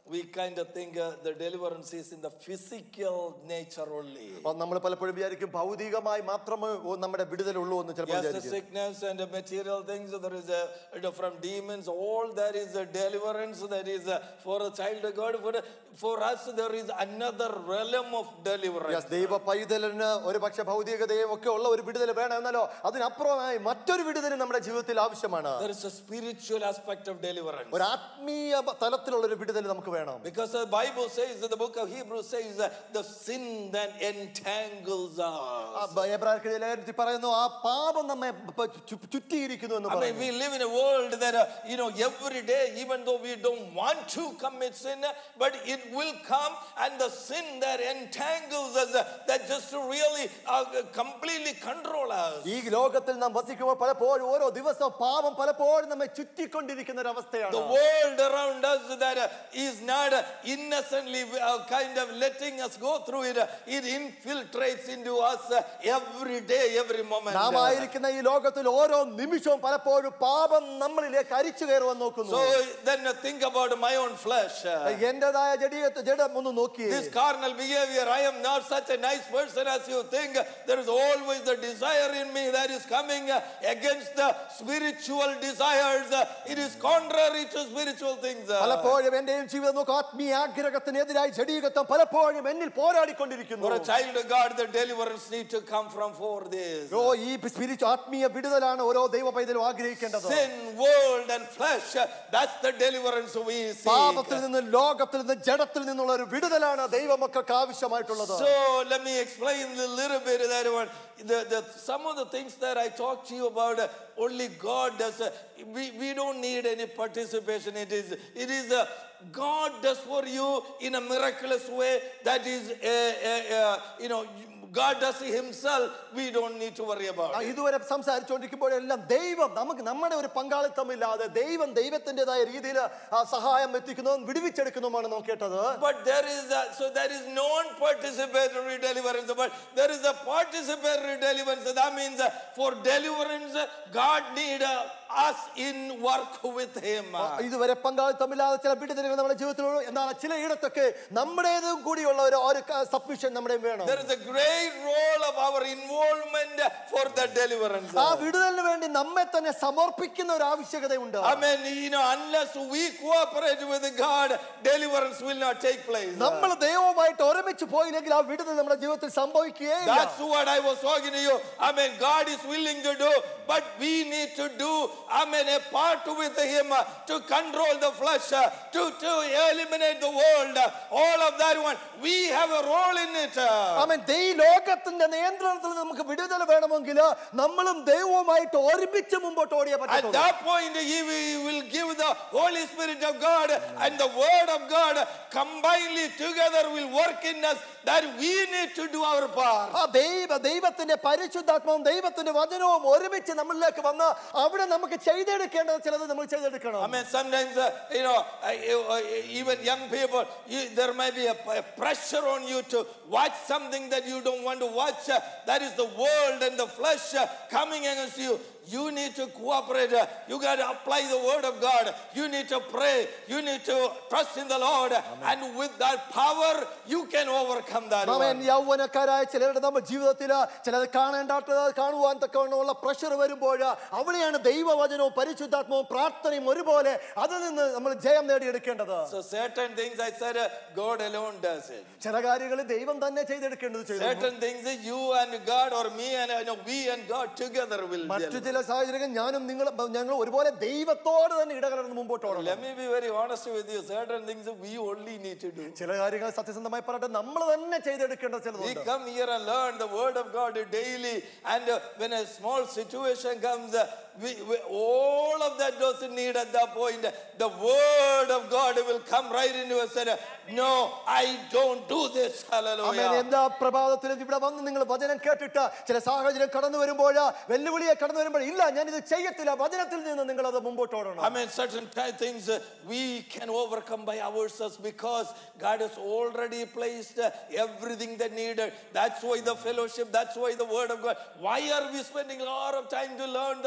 we kind of think uh, the deliverance is in the physical nature only. നമ്മൾ പലപ്പോഴും വിചാരിക്കും ഭൗതികമായി മാത്രമേ നമ്മുടെ വിടുതലുള്ളൂ എന്ന് ചിലപ്പോൾ Yes, the വിചാരിക്കും. sickness and the material things, there is a, you know, from demons, all there is a deliverance, that is a, for a child of God. For, for us, there is another realm of deliverance. Yes, ദൈവ പൈതലിന് ഒരു പക്ഷെ ഭൗതികതയും ഒക്കെ ഉള്ള ഒരു വിടുതൽ വേണം, എന്നാലോ അതിനപ്പുറമായി മറ്റൊരു വിടുതൽ നമ്മുടെ ജീവിതത്തിൽ ആവശ്യമാണ്. There is a spiritual aspect of deliverance. ഒരു ആത്മീയ തലത്തിലുള്ള ഒരു വിടുതൽ നമുക്ക് വേണം. Because the Bible says, the book of Hebrews says, uh, the sin that entangles us. എബ്രായർക്ക് ലേഖനത്തിൽ പറയുന്നു ആ പാപം നമ്മെ ചുറ്റിയിരിക്കുന്നു എന്ന് I mean, പറയുന്നു. we live in a world that, uh, you know, every day, even though we don't want to commit sin, but it will come, and the sin that entangles us, uh, that just to really uh, completely control us. ഈ ലോകത്തിൽ നാം വസിക്കുമ്പോൾ പലപ്പോഴും ഓരോ ദിവസവും പാപം പലപ്പോഴും നമ്മെ ചുറ്റിക്കൊണ്ടിരിക്കുന്ന ഒരു അവസ്ഥയാണ്. The world around us that uh, is not uh, innocently uh, kind of letting us go through it. Uh, it infiltrates into us uh, every day, every moment. നാം ആയിരിക്കുന്ന ഈ ലോകത്തിൽ ഓരോ നിമിഷവും പലപ്പോഴും പാപം നമ്മളിലേക്ക് അരിച്ചു കയറുവാൻ നോക്കുന്നു. So then uh, think about my own flesh. എന്റേതായ ജഡീയത്തെ ജഡം ഒന്ന് നോക്കിയേ. This carnal behavior, I am not such a nice person as you think. There is always the desire in me that is coming uh, against the spiritual desires. Uh, it is contrary to spiritual things. Uh. പലപ്പോഴും എന്റെയും ജീവിതം നോക്കുക, ആത്മീയ ആഗ്രഹത്തിനെതിരായി ജഡീകത്വം പലപ്പോഴും എന്നിൽ പോരാടിക്കൊണ്ടിരിക്കുന്നു. For a child of God, the deliverance need to come from for this. ഓ ഈ spiritual ആത്മീയ വിടുതലാണ് ഓരോ ദൈവ പൈതലും ആഗ്രഹിക്കേണ്ടത്. Sin, world and flesh, that's the deliverance we seek. പാപത്തിൽ നിന്ന് ലോകത്തിൽ നിന്ന് ജഡത്തിൽ നിന്നുള്ള ഒരു വിടുതലാണ് ദൈവമക്കൾക്ക് ആവശ്യമായിട്ടുള്ളത്. So let me explain a little bit that one. The, the, some of the things that I talked to you about, uh, only God does. Uh, we, we don't need any participation. It is, it is uh, God does for you in a miraculous way. That is, uh, uh, uh, you know, God does it himself. We don't need to worry about it. ഇതുവരെ സംസാരിച്ചുകൊണ്ടിരിക്കുമ്പോഴെല്ലാം ദൈവം നമുക്ക് നമ്മുടെ ഒരു പങ്കാളിത്തമില്ലാതെ ദൈവം ദൈവത്തിൻ്റെതായ രീതിയിൽ സഹായം എത്തിക്കുന്നതും വിടുവിച്ചെടുക്കുന്നതുമാണ് നാം കേട്ടത്. But there is a, so there is non-participatory deliverance, but there is a participatory deliverance. That means uh, for deliverance, uh, God need uh, us in work with him. ഇതുവരെ പങ്കാളിത്തമില്ലാതെ ചില വിടുതലുകൾ നമ്മുടെ ജീവിതത്തിലുള്ളൂ, എന്നാൽ ചില ഇടത്തൊക്കെ നമ്മുടേതും കൂടിയുള്ള ഒരു ഒരു സബ്മിഷൻ നമ്മുടെ വേണം. There is a great role of our involvement for the deliverance. ആ വിടുതലിന് വേണ്ടി നമ്മെ തന്നെ സമർപ്പിക്കുന്ന ഒരു ആവശ്യകതയുണ്ട്. I mean, you know, unless we cooperate with God, deliverance will not take place. നമ്മൾ ദൈവവുമായിട്ട് ഒരുമിച്ച് പോയില്ലെങ്കിൽ ആ വിടുതൽ നമ്മുടെ ജീവിതത്തിൽ സംഭവിക്കുകയില്ല. That's what I was talking to you. I mean, God is willing to do, but we need to do, I mean, a part with him uh, to control the flesh, uh, to, to eliminate the world, uh, all of that one. We have a role in it. Uh. I mean, ദൈവ ലോകത്തിന്റെ നിയന്ത്രണത്തിൽ നമുക്ക് വിടുതൽ വേണമെങ്കിൽ നമ്മളും ദൈവവുമായിട്ട് ഒരുമിച്ച് മുമ്പോട്ട് ഓടിയേ പറ്റൂ. At that point, he will give the Holy Spirit of God and the Word of God combinedly together will work in us, that we need to do our part. ആ ദൈവ ദൈവത്തിന്റെ പരിശുദ്ധാത്മാവും ദൈവത്തിന്റെ വചനവും ഒരുമിച്ച് നമ്മളിലേക്ക് വന്ന് അവിടെ നമുക്ക് ചെയ്തെടുക്കേണ്ടത് ചിലത് നമ്മൾ ചെയ്തെടുക്കണം. I mean, sometimes uh, you know, uh, uh, even young people, you, there may be a, a pressure on you to watch something that you don't want to watch. Uh, that is the world and the flesh uh, coming against you. You need to cooperate. Uh, you got to apply the word of God. You need to pray. You need to trust in the Lord. Amen. And with that power, you can overcome that. Amen. യൗവനക്കാരായ ചിലരുടെ നമ്മുടെ ജീവിതത്തിൽ ചിലത് കാണേണ്ടാത്തത് കാണുവാൻ തക്കവണ്ണമുള്ള pressure വരുമ്പോൾ അവിടെയാണ് ദൈവവചനവും പരിശുദ്ധാത്മാവും പ്രാർത്ഥനയും ഒരുപോലെ അതിൽ നിന്ന് നമ്മൾ ജയം നേടിയെടുക്കേണ്ടത്. So certain things I said uh, God alone does it. ചില കാര്യങ്ങൾ ദൈവം തന്നെ ചെയ്തെടുക്കേണ്ടത് ചെയ്തു. Certain things you and God or me and you know, we and God together will do. മറ്റു ചില സാഹചര്യങ്ങൾ ഞാനും നിങ്ങൾ ഞങ്ങൾ ഒരുപോലെ ദൈവത്തോട് തന്നെ ഇടകലർന്ന് മുമ്പോട്ട് ഓടണം. Let me be very honest with you. Certain things we only need to do. ചില കാര്യങ്ങൾ സത്യസന്ധമായി പറയട്ടെ നമ്മൾ തന്നെ ചെയ്തെടുക്കേണ്ട ചിലതുണ്ട്. We come here and learn the word of God daily, and uh, when a small situation comes, uh, we, we, all of that doesn't need at that point. The word of God will come right into us and uh, no, I don't do this. Hallelujah. എല്ലാ പ്രഭാതത്തിലും ഇവിടെ വന്ന് നിങ്ങൾ വചനം കേട്ടിട്ട് ചില സാഹചര്യം കടന്നു വരുമ്പോൾ വെല്ലുവിളിയെ കടന്നു വരുമ്പോൾ ഇല്ല ഞാൻ ഇത് ചെയ്യത്തില്ല, വചനത്തിൽ നിന്ന് നിങ്ങൾ അത് മുമ്പോട്ട് ഓടണം. I mean, certain things uh, we can overcome by ourselves because God has already placed uh, everything that needed. That's why the fellowship, that's why the word of God. Why are we spending a lot of time to learn the word of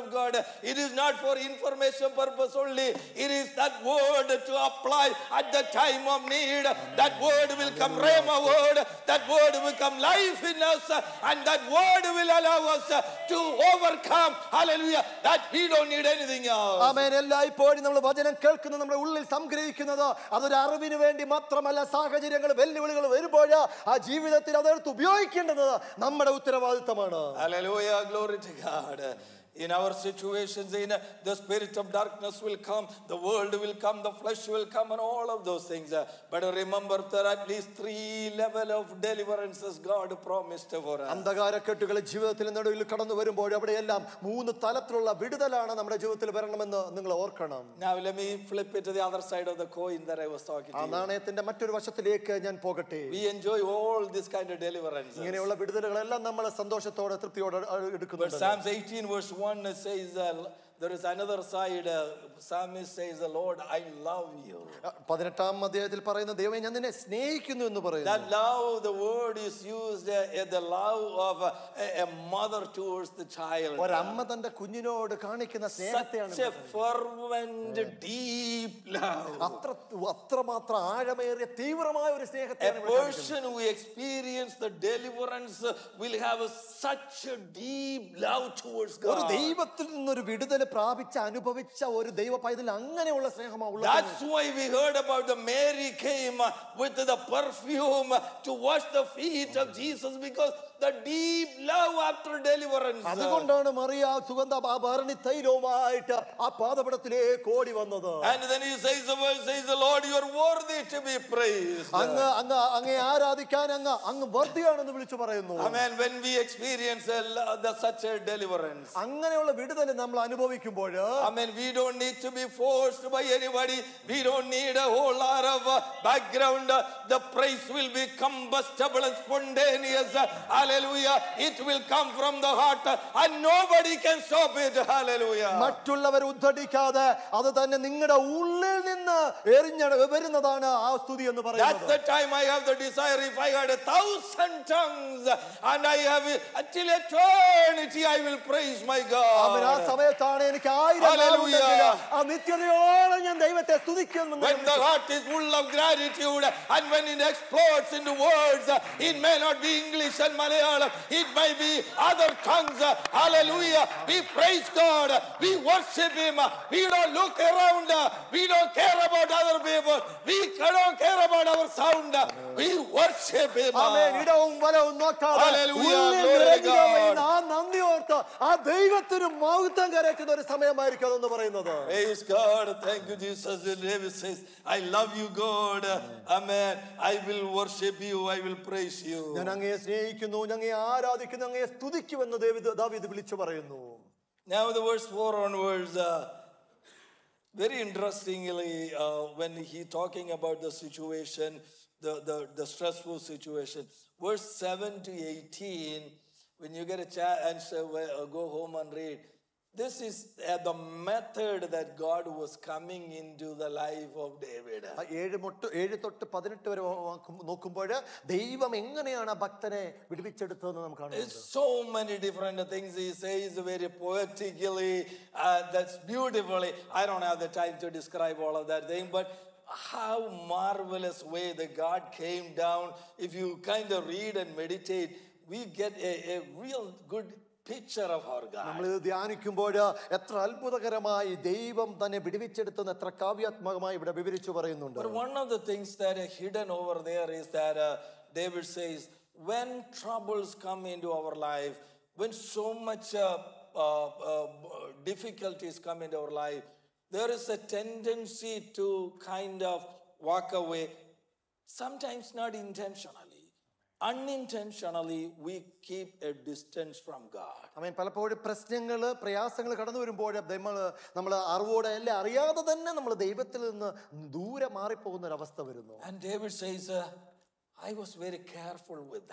of God, it is not for information purpose only. It is that word to apply at the time of need. That word will come Rhema word. That word will come life in us, and that word will allow us to overcome. Hallelujah. That we don't need anything else. ആമേൻ. എല്ലായ്പ്പോഴും നമ്മൾ വചനം കേൾക്കുന്നത് നമ്മുടെ ഉള്ളിൽ സംഗ്രഹിക്കുന്നത് അതൊരു അറിവിന് വേണ്ടി മാത്രമല്ല. സാഹചര്യങ്ങൾ വെല്ലുവിളികൾ വരുമ്പോൾ ആ ജീവിതത്തിൽ അതെടുത്ത് ഉപയോഗിക്കേണ്ടത് നമ്മുടെ ഉത്തരവാദിത്തമാണ്. Hallelujah. Glory to God. In our situations, in uh, the spirit of darkness will come, the world will come, the flesh will come, and all of those things. Uh, but remember that at least three level of deliverances God promised for us. അന്ധകാരക്കെട്ടുകൾ ജീവിതത്തിൽ നടുവിൽ കടന്നു വരുമ്പോൾ അവിടെയെല്ലാം മൂന്ന് തലത്തിലുള്ള വിടുതലാണ് നമ്മുടെ ജീവിതത്തിൽ വരണമെന്ന് നിങ്ങൾ ഓർക്കണം. Now let me flip it to the other side of the coin that I was talking to ആ you. നാണയത്തിന്റെ മറ്റൊരു വശത്തിലേക്ക് ഞാൻ പോകട്ടെ. We enjoy all this kind of deliverance. ഇങ്ങനെയുള്ള വിടുതലുകളെല്ലാം നമ്മൾ സന്തോഷത്തോടെ തൃപ്തിയോടെ But എടുക്കുന്നുണ്ട്. Psalms eighteen verse one says uh, there is another side. Uh, Psalmist says, "The Lord, I love you." പതിനെട്ടാം അധ്യായത്തിൽ പറയുന്ന ദൈവമേ ഞാൻ നിന്നെ സ്നേഹിക്കുന്നു എന്ന് പറയുന്നു. That love, the word is used uh, the love of uh, a mother towards the child. ഒരമ്മ തന്റെ കുഞ്ഞിനോട് കാണിക്കുന്ന സ്നേഹത്തെയാണ്. Such a fervent, deep love. അത്ര അത്രമാത്രം ആഴമേറിയ തീവ്രമായ ഒരു A സ്നേഹത്തെയാണ്. person who experiences the deliverance will have a, such a deep love towards ഒരു God. ദൈവത്തിൽ നിന്നൊരു വിടുതൽ പ്രാപിച്ച അനുഭവിച്ച ഒരു ദൈവ പൈതൽ അങ്ങനെയുള്ള സ്നേഹമാണ്. That's why we heard about the Mary came with the perfume to wash the feet of Jesus, because the deep love after deliverance. അതുകൊണ്ടാണ് മറിയ സുഗന്ധ ഭരണി തൈലവുമായിട്ട് ആ പാദപീഠത്തിലേക്ക് ഓടി വന്നത്. And then he says, the word says, the Lord, you are worthy to be praised. അങ്ങ് അങ്ങ് അങ്ങേ ആരാധിക്കാൻ അങ്ങ് അങ്ങ് വർദ്ധിയാണെന്ന് വിളിച്ചു പറയുന്നു. Amen. When we experience a, the, such a deliverance, അങ്ങനെയുള്ള വിടുതൽ നമ്മൾ അനുഭവിക്കുമ്പോൾ, amen, we don't need to be forced by anybody. We don't need a whole lot of uh, background. The praise will be combustible and spontaneous. Hallelujah. It will come from the heart, and nobody can stop it. Hallelujah. മറ്റുള്ളവർ ഉദ്ധരിക്കാതെ അത് തന്നെ നിങ്ങളുടെ ഉള്ളിൽ നിന്ന് എറിഞ്ഞ വരുന്നതാണ് ആ സ്തുതി എന്ന് പറയുന്നത്. That's the time I have the desire. If I had a thousand tongues and I have it until eternity, I will praise my God. ആ സമയത്താണ് എനിക്ക് ആയിരം Hallelujah. ആ നിത്യതയോളം ഞാൻ ദൈവത്തെ സ്തുതിക്കുന്നു. When the heart is full of gratitude and when it explodes into words, it may not be English and Malayalam, it may be other tongues. Hallelujah. We praise God. We worship Him. We don't look around. We don't care about other people. We don't care about our sound. We worship Him. ആമേൻ. ഇടവും വലവും നോക്കാതെ Hallelujah. ഉള്ളിൽ Glory to നിറഞ്ഞു God. കവിയുന്ന ആ നന്ദി ഓർത്ത് ആ ദൈവത്തിന് മഹത്വം കരയ്ക്കുന്ന ഒരു സമയമായിരിക്കും അതെന്ന് പറയുന്നത്. Praise God. Thank you, Jesus. David says, I love you, God. Amen. I will worship you. I will praise you. ഞാൻ അങ്ങയെ സ്നേഹിക്കുന്നു, അങ്ങയെ ആരാധിക്കുന്നു, അങ്ങയെ സ്തുതിക്കുമെന്ന് ദാവീദ് ദാവീദ് വിളിച്ചു പറയുന്നു. Now the verse four onwards, uh, very interestingly, uh, when he talking about the situation, the, the, the stressful situation, verse seven to eighteen, when you get a chance, uh, go home and read. This is uh, the method that God was coming into the life of David. ഏഴ് മുട്ട് ഏഴ് തൊട്ട് പതിനെട്ട് വരെ നോക്കുമ്പോൾ ദൈവം എങ്ങനെയാണ് ആ ഭക്തനെ വിടുവിച്ചെടുത്തതെന്ന് നമുക്ക് കാണാം. So many different things he says very poetically, uh, that's beautifully. I don't have the time to describe all of that thing, but how marvelous way that God came down. If you kind of read and meditate, we get a, a real good picture of our God. നമ്മൾ ധ്യാനിക്കുമ്പോൾ എത്ര അത്ഭുതകരമായി ദൈവം തന്നെ വിടുവിച്ചെടുത്തെന്ന് എത്ര കാവ്യാത്മകമായി ഇവിടെ വിവരിച്ചു പറയുന്നുണ്ട്. But one of the things that are hidden over there is that uh, David says, when troubles come into our life, when so much uh, uh, uh, difficulties come into our life, there is a tendency to kind of walk away, sometimes not intentionally. Unintentionally, we keep a distance from God. ആമേൻ. പലപ്പോഴും പ്രശ്നങ്ങൾ പ്രയാസങ്ങൾ കടന്നു വരുമ്പോൾ നമ്മൾ നമ്മൾ അറിവോടെ അല്ല അറിയാതെ തന്നെ നമ്മൾ ദൈവത്തിൽ നിന്ന് ദൂരെ മാറിപ്പോകുന്ന ഒരു അവസ്ഥ വരുന്നു. And David says, uh, I was very careful with that one.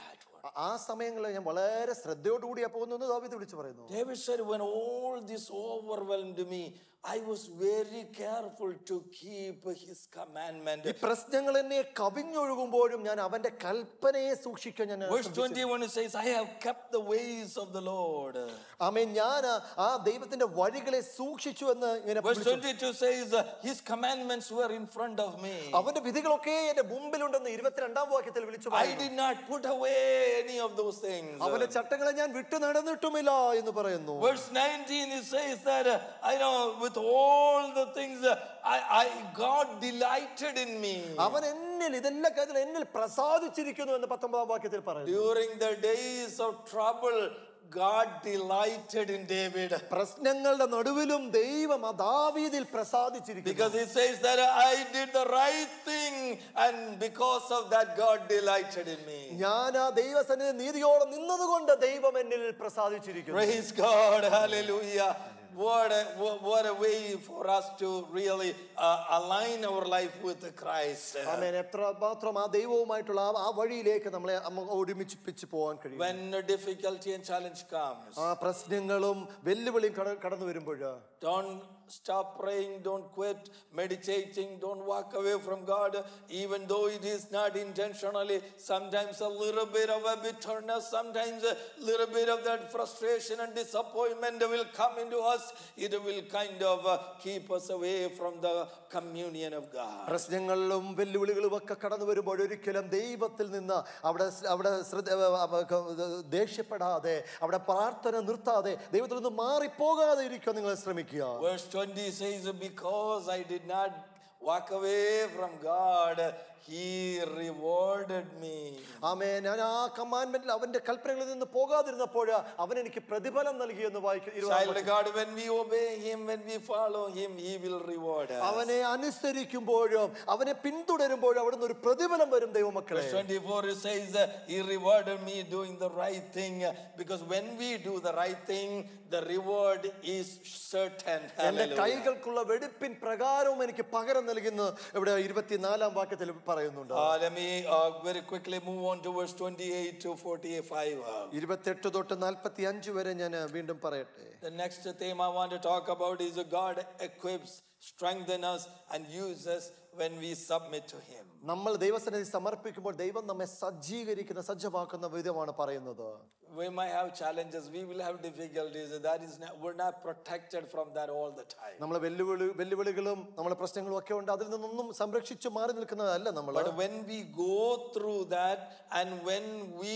ആ സമയങ്ങളിൽ ഞാൻ വളരെ ശ്രദ്ധയോടുകൂടിയാ പോകുന്നു ദാവീദ് വിളിച്ചു പറയുന്നു. David said, when all this overwhelmed me, I was very careful to keep his commandment. ഈ പ്രശ്നങ്ങൾ എന്നെ കവിഞ്ഞൊഴുകുമ്പോഴും ഞാൻ അവന്റെ കൽപ്പനയെ സൂക്ഷിക്കാൻ ഞാൻ. Verse twenty-one says, I have kept the ways of the Lord. ആമേൻ. ഞാൻ ആ ദൈവത്തിന്റെ വഴികളെ സൂക്ഷിച്ചു എന്ന് ഇങ്ങനെ. Verse twenty-two says, his commandments were in front of me. അവന്റെ വിധികളൊക്കെ എന്റെ മുമ്പിലുണ്ടെന്ന് ഇരുപത്തിരണ്ടാം വാക്യത്തിൽ വിളിച്ചു. I did not put away any of those things. അവന്റെ ചട്ടങ്ങളെ ഞാൻ വിട്ടു നടന്നിട്ടുമില്ല എന്ന് പറയുന്നു. Verse nineteen it says that uh, I know with all the things uh, I, I God delighted in me. അവൻ എന്നിൽ ഇതെല്ലാ കാര്യത്തിലും എന്നിൽ പ്രസാദിച്ചിരിക്കുന്നു എന്ന് പത്തൊമ്പതാം വാക്യത്തിൽ പറയുന്നു. During the days of trouble, God delighted in David. പ്രശ്നങ്ങളുടെ നടുവിലും ദൈവം ദാവീദിൽ പ്രസാദിച്ചിരിക്കുന്നു. Because it says that I did the right thing and because of that God delighted in me. ഞാൻ ആ ദൈവസന്നിധിയിൽ നീതിയോടെ നിന്നതുകൊണ്ട് ദൈവം എന്നിൽ പ്രസാദിച്ചിരിക്കുന്നു. Praise God. Hallelujah. What a, what a way for us to really uh, align our life with Christ. ആമേൻ. എത്ര മാത്രം ആ ദൈവവുമായിട്ടുള്ള ആ വഴിയിലേക്ക് നമ്മളെ ഒരുമിച്ച് പോകാൻ കഴിയും. When difficulty and challenge comes, ആ പ്രശ്നങ്ങളും വെല്ലുവിളിയും കടന്നു വരുമ്പോൾ don't stop praying, don't quit meditating, don't walk away from God, even though it is not intentionally. Sometimes a little bit of a bitterness, sometimes a little bit of that frustration and disappointment will come into us. It will kind of uh, keep us away from the communion of God. പ്രശ്നങ്ങളിലും വെല്ലുവിളികളും ഒക്കെ കടന്നു വരുമ്പോൾ ഒരിക്കലും ദൈവത്തിൽ നിന്ന് അവിടെ അവിടെ ദേഷ്യപ്പെടാതെ അവിടെ പ്രാർത്ഥന നിർത്താതെ ദൈവത്തിൽ നിന്ന് മാറിപ്പോകാതെ ഇരിക്കാൻ നിങ്ങൾ ശ്രമിക്കുക. Verse twenty says, because I did not walk away from God, He rewarded me. ആമേൻ. ഞാൻ ആ കമാൻഡ്മെന്റിൽ അവന്റെ കൽപ്പനകളിൽ നിന്ന് പോകാതിരുന്നപ്പോൾ അവൻ എനിക്ക് പ്രതിഫലം നൽകി എന്ന് വായിക്കുന്നു. Child of God, when we obey Him, when we follow Him, He will reward us. അവനെ അനുസരിക്കുമ്പോഴും അവനെ പിന്തുടരുമ്പോഴും അവിടുന്ന് ഒരു പ്രതിഫലം വരും ദൈവമക്കളെ. Verse twenty-four it says, He rewarded me doing the right thing, because when we do the right thing, the reward is certain. എന്റെ കൈകൾക്കുള്ള വെടിപ്പിൻ പ്രകാരവും എനിക്ക് പകരം നൽകുന്നു ഇവിടെ ഇരുപത്തിനാലാം വാക്യത്തിൽ പറയുന്നുണ്ട്. Uh, let me uh, very quickly move on to verse twenty-eight to forty-five. ഇരുപത്തിയെട്ട് തൊട്ട് നാൽപ്പത്തിയഞ്ച് വരെ ഞാൻ വീണ്ടും പറയട്ടെ. The next theme I want to talk about is God equips, strengthens us and uses when we submit to Him. നമ്മൾ ദൈവസന്നിധി സമർപ്പിക്കുമ്പോൾ ദൈവം നമ്മെ സജ്ജീകരിക്കുന്ന സജ്ജമാക്കുന്ന വിധമാണ് പറയുന്നത്. We might have challenges, we will have difficulties. That is not, we're not protected from that all the time. നമ്മൾ വെല്ലുവിളി വെല്ലുവിളികളും നമ്മളെ പ്രശ്നങ്ങളും ഒക്കെ ഉണ്ട്. അതിൽ നിന്നൊന്നും സംരക്ഷിച്ചു മാറി നിൽക്കുന്നതല്ല നമ്മൾ. But when we go through that and when we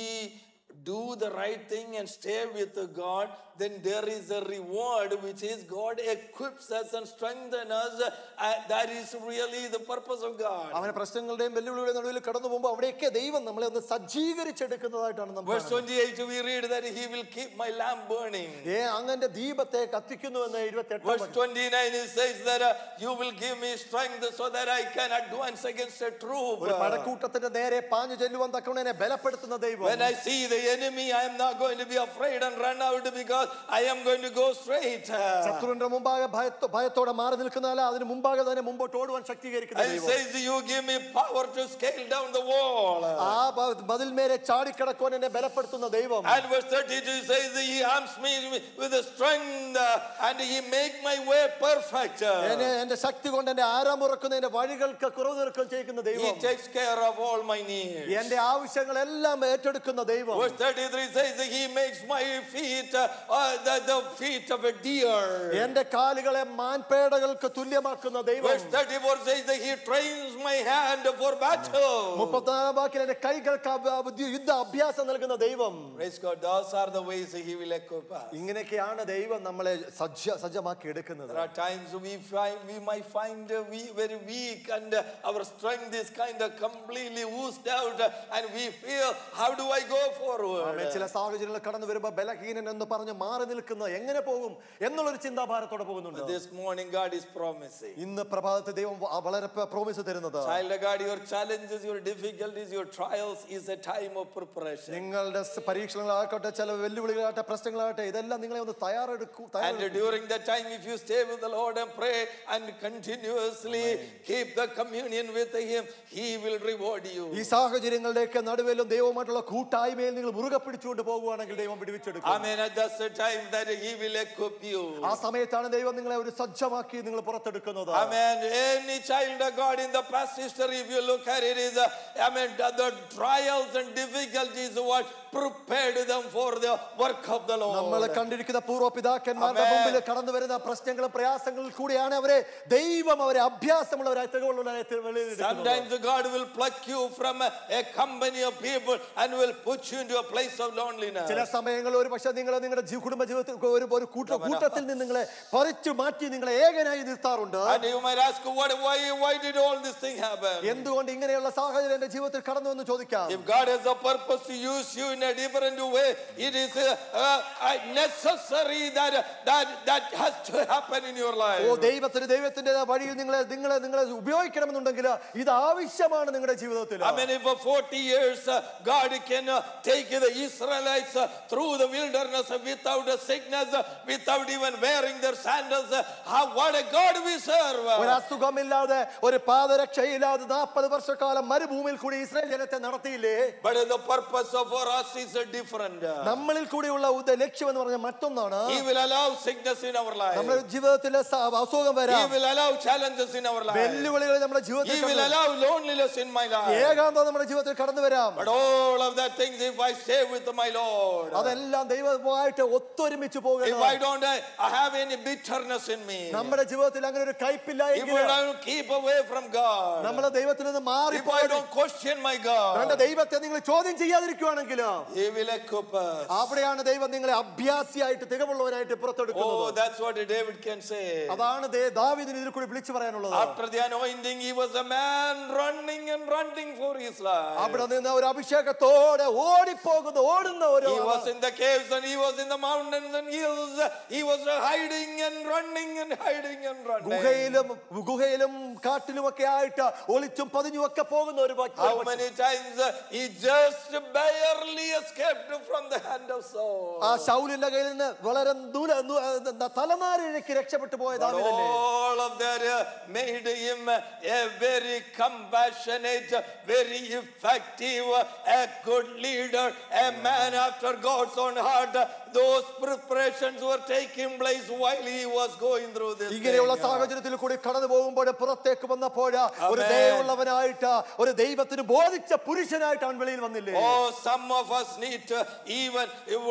do the right thing and stay with God, then there is a reward, which is God equips us and strengthens us. Uh, that is really the purpose of God. അവനെ പ്രശ്നങ്ങളുടെയും വെല്ലുവിളികളുടെയും നടുവിൽ കടന്നു പോകുമ്പോൾ അവിടെയൊക്കെ ദൈവം നമ്മളെ ഒന്ന് സജ്ജീകരിച്ചെടുക്കുന്നതായിട്ടാണ് നമ്മൾ. Verse twenty-eight we read that He will keep my lamp burning. ഏ അങ്ങന്റെ ദീപത്തെ കത്തിക്കുന്നു എന്ന് ഇരുപത്തിയെട്ട്. Verse twenty-nine it says that uh, you will give me strength so that I can advance against a troop. ഒരു പടക്കൂട്ടത്തിന്റെ നേരെ പാഞ്ഞു ചെല്ലുവാൻ തക്കവണ്ണം എന്നെ ബലപ്പെടുത്തുന്ന ദൈവം. When I see the enemy, I am not going to be afraid and run out, because I am going to go straight. ശത്രുവിന്റെ മുമ്പാകെ ഭയത്തോടെ മാറി നിൽക്കുന്നതല്ല, അതിന് മുമ്പാകെ തന്നെ മുമ്പോട്ട് ഓടുവാൻ ശക്തീകരിക്കുന്ന ദൈവം. It says you give me power to scale down the wall. ആ മതിൽമേലെ ചാടിക്കടക്കുവാൻ എന്നെ ബലപ്പെടുത്തുന്ന ദൈവം. And verse thirty-two says He arms me with the strength and He make my way perfect. എന്നെ എന്റെ ശക്തി കൊണ്ട് എന്റെ ആരാമുറക്കുന്ന എന്റെ വഴികൾക്ക് കുറവ് തീർക്കുകയും ചെയ്യുന്ന ദൈവം. He takes care of all my needs. എന്റെ ആവശ്യങ്ങളെല്ലാം ഏറ്റെടുക്കുന്ന ദൈവം. Verse thirty-three says He makes my feet uh, the, the feet of a deer. എന്റെ കാലുകളെ മാൻപേടകൾക്ക് തുല്യമാക്കുന്ന ദൈവം. Verse thirty-four says that He trains my hand for battle. മുപ്പത്തിനാലാം വാക്യത്തിൽ എന്റെ കൈകൾക്ക് യുദ്ധ അഭ്യാസം നൽകുന്ന ദൈവം. Praise God. Those are the ways He will equip us. ഇങ്ങനെയൊക്കെയാണ് ദൈവം നമ്മളെ സജ്ജ സജ്ജമാക്കി എടുക്കുന്നത്. There are times we find we might find we very weak and our strength is kind of completely oozed out and we feel, how do I go forward? ചില സാഹചര്യങ്ങൾ കടന്നു വരുമ്പോൾ ബലഹീനൻ എന്ന് പറഞ്ഞ് മാറി നിൽക്കുന്ന എങ്ങനെ പോകും എന്നുള്ളൊരു ചിന്താഭാരത്തോടെ പോകുന്നുണ്ട്. This morning God is promising. ഇന്ന് പ്രഭാതത്തിൽ ദൈവം വളരെ പ്രോമിസ് തരുന്നത്. Child of God, your challenges, your difficulties, your trials is a time of preparation. നിങ്ങളുടെ പരീക്ഷണങ്ങളാകട്ടെ, ചില വെല്ലുവിളികളാകട്ടെ, പ്രശ്നങ്ങളാകട്ടെ, ഇതെല്ലാം നിങ്ങളെ ഒന്ന് തയ്യാറെടുക്കൂ. And And during that time, if you stay with the Lord and pray and continuously keep the communion with Him, He will reward you. ഈ സാഹചര്യങ്ങളുടെയൊക്കെ നടുവിലും ദൈവവുമായിട്ടുള്ള കൂട്ടായ്മയിൽ നിങ്ങൾ മുറുകെ പിടിച്ചുകൊണ്ട് പോകുകയാണെങ്കിൽ ദൈവം വിടുവിച്ചെടുക്കും. Amen. And that's the time that He will equip you. ആ സമയത്താണ് ദൈവം നിങ്ങളെ ഒരു സജ്ജമാക്കി നിങ്ങൾ പുറത്തെടുക്കുന്നത്. Amen. Any child of God in the past history, if you look at it, is uh, Amen. The, the trials and difficulties what prepared them for the work of the Lord. നമ്മൾ കണ്ടിരിക്കുന്ന പൂർവ്വ പിതാക്കന്മാരുടെ മുമ്പിൽ കടന്നു വരുന്ന പ്രശ്നങ്ങളും പ്രയാസങ്ങളിൽ കൂടിയാണ് അവരെ ദൈവം അവരെ അഭ്യാസമുള്ളവരായി തികവുള്ളവരായി വെളിയിലെടുക്കുന്നത്. Sometimes God will pluck you from a, a company of people and will put you into a place of loneliness. ചില സമയങ്ങളിൽ ഒരു പക്ഷേ നിങ്ങൾ നിങ്ങളുടെ കുടുംബ ജീവിതത്തിൽ ഒരു ഒരു കൂട്ട കൂട്ടത്തിൽ നിന്ന് നിങ്ങളെ പറിച്ചു മാറ്റി നിങ്ങളെ ഏകനായി നിർത്താറുണ്ട്. And you might ask, what, why, why did all this thing happen? എന്തുകൊണ്ട് ഇങ്ങനെയുള്ള സാഹചര്യം എന്റെ ജീവിതത്തിൽ കടന്നു എന്ന് ചോദിക്കാം. If God has a purpose to use you in a different way, it is uh, uh, necessary that that that has to happen in your life. ഓ ദൈവത്തിന് ദൈവത്തിന്റെ വഴിയിൽ നിങ്ങളെ നിങ്ങളെ നിങ്ങളെ ഉപയോഗിക്കണമെന്നുണ്ടെങ്കിൽ ഇത് ആവശ്യമാണ് നിങ്ങളുടെ ജീവിതത്തിൽ. I mean, for forty years uh, God can uh, take the Israelites uh, through the wilderness uh, without a sickness, uh, without even wearing their sandals. Uh, how, what a God we serve! ഒരു അസുഖമില്ലാതെ ഒരു പാദരക്ഷയില്ലാതെ നാൽപ്പത് വർഷക്കാലം മരുഭൂമിയിൽ കൂടി Israel ജനത്തെ നടത്തിയില്ലേ? But the purpose of for us is a different. നമ്മളിൽ കൂടിയുള്ള ലക്ഷ്യം എന്ന് പറഞ്ഞാൽ മറ്റൊന്നാണ്. He will allow sickness in our life. നമ്മുടെ ജീവിതത്തിൽ അസുഖം വരാം. He will allow challenges in our life. വെല്ലുവിളികൾ നമ്മുടെ ജീവിതത്തിൽ. He will allow loneliness in my life. ഏകാന്തത നമ്മുടെ ജീവിതത്തിൽ കടന്നു വരാം. But all of that things, if I stay with my Lord, അതെല്ലാം ദൈവവുമായിട്ട് ഒത്തൊരുമിച്ച് പോകണം. If I don't I have any bitterness in me, നമ്മുടെ ജീവിതത്തിൽ അങ്ങനെ ഒരു കയ്പില്ല എങ്കിൽ, if I don't keep away from God, നമ്മുടെ ദൈവത്തിൽ നിന്ന് മാറി if I don't question my God, നമ്മുടെ ദൈവത്തെ നിങ്ങൾ ചോദ്യം ചെയ്യാതിരിക്കുകയാണെങ്കിൽ, He will equip us. അവിടെയാണ് ദൈവം നിങ്ങളെ അഭ്യാസിയായിട്ട് തികവുള്ളവരായിട്ട് പുറത്തെടുക്കുന്നത്. Oh, that's what David can say. അതാണ് ദാവീദിന് ഇതിൽ കൂടി വിളിച്ചു പറയാനുള്ളത്. After the anointing, he was a man running and running for his life. അവിടെ നിന്ന് ഒരു അഭിഷേകത്തോടെ ഓടിപ്പോകുന്ന ഓടുന്ന ഒരു, he was in the caves and he was in the mountains and hills. He was hiding and running and hiding and running. ഗുഹയിലും ഗുഹയിലും കാട്ടിലുമൊക്കെ ആയിട്ട് ഒളിച്ചും പതിഞ്ഞും ഒക്കെ പോകുന്ന ഒരു വ്യക്തി. How many times he just barely escaped from the hand of Saul. ആ ശൗലിന്റെ കയ്യിൽ നിന്ന് വളരെ തലനാരിഴയ്ക്ക് രക്ഷപ്പെട്ടു പോയ ദാവീദല്ലേ. All of that made him a very compassionate, very effective, a good leader, a man after God's own heart. Those preparations were taking place while he was going through this. ഇങ്ങനെയുള്ള സാഹചര്യത്തിൽ കൂടി കടന്നു പോകുമ്പോൾ പുറത്തേക്ക് വന്നപ്പോൾ ഒരു ദയവുള്ളവനായിട്ട് ഒരു ദൈവത്തിന് ബോധിച്ച പുരുഷനായിട്ട് അവൻ വെളിയിൽ വന്നില്ലേ? Oh, some of us need to even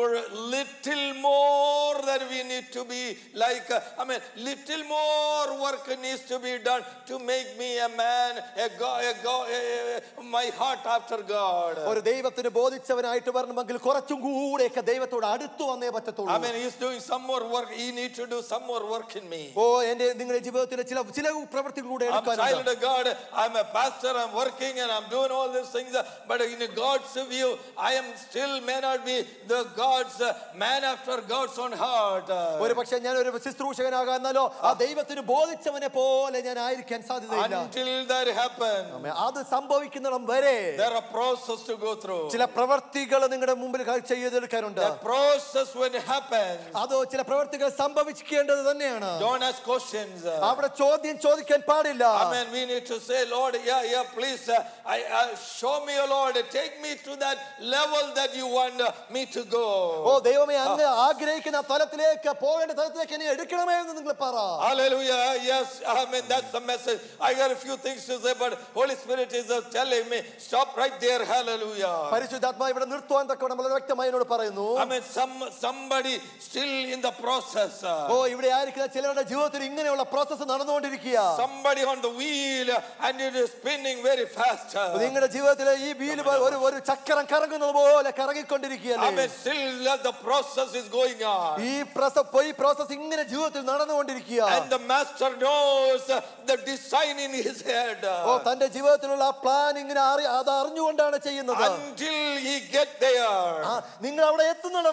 little more than we need to be like, I mean, little more work needs to be done to make me a man, a God, a God, a, a, my heart after God. ഒരു ദൈവത്തിന് ബോധിച്ചവനായിട്ട് വരണമെങ്കിൽ കുറച്ചും കൂടെയൊക്കെ ദൈവത്തോട് അടുത്തു വന്നേ പറ്റത്തുള്ളൂ. I mean, he's doing some more work. He needs to do some more work in me. ഓ എന്റെ നിങ്ങളുടെ ജീവിതത്തിലെ ചില ചില പ്രവൃത്തികളിലൂടെ എടുക്കാനുണ്ട്. I'm child of God. I'm a pastor. I'm working and I'm doing all these things. But in God's view, I am still may not be the God's uh, man after God's own heart. ഒരു പക്ഷേ ഞാൻ ഒരു ശുശ്രൂഷകനാകാൻ എന്നാലോ ആ ദൈവത്തിന് ബോധിച്ചവനെ പോലെ ഞാൻ ആയിരിക്കാൻ സാധ്യതയില്ല. Until that happens, അത് സംഭവിക്കുന്നിടം വരെ there are process to go through. ചില പ്രവൃത്തികൾ നിങ്ങളുടെ മുമ്പിൽ ചെയ്തെടുക്കാനുണ്ട്. That process when it happens, അതോ ചില പ്രവൃത്തികൾ സംഭവിക്കേണ്ടത് തന്നെയാണ്. don't ask questions. അവിടെ ചോദ്യം ചോദിക്കാൻ പാടില്ല. Amen. We need to say, Lord, yeah, yeah, please, uh, I, uh, show me, oh Lord, take me to that level that you want uh, me to go. ഓ ദൈവമേ അങ്ങ് ആഗ്രഹിക്കുന്ന തലത്തിലേക്ക് പോകേണ്ട തലത്തിലേക്ക് എന്നെ എടുക്കണമേ എന്ന് നിങ്ങൾ പറ. Hallelujah. Yes, amen. That's the message. I got a few things to say, but Holy Spirit is just telling me, stop right there. Hallelujah. പരിശുദ്ധാത്മാവ് ഇവിടെ നിർത്തുവാൻ തക്കവണ്ണം വളരെ വ്യക്തമായി എന്നോട് പറയുന്നു. I mean, some somebody still in the process. ഓ ഇവിടെ ആയിരിക്കുന്ന ചിലരുടെ ജീവിതത്തിൽ ഇങ്ങനെയുള്ള പ്രോസസ് നടന്നുകൊണ്ടിരിക്കുക. Somebody on the wheel and it is spinning very fast. നിങ്ങളുടെ ജീവിതത്തിലെ ഈ വീൽ ഒരു ഒരു ചക്രം കറങ്ങുന്നത് പോലെ കറങ്ങിക്കൊണ്ടിരിക്കുകയല്ലേ. I mean, still the process is going on. ഈ ഈ പ്രോസസ് ഇങ്ങനെ ജീവിതത്തിൽ നടന്നുകൊണ്ടിരിക്കുക. And the master knows the design in his head. ഓ തന്റെ ജീവിതത്തിലുള്ള ആ പ്ലാൻ ഇങ്ങനെ അത് അറിഞ്ഞുകൊണ്ടാണ് ചെയ്യുന്നത്. Until he get there, നിങ്ങൾ അവിടെ എത്തുന്നിടം വരെയും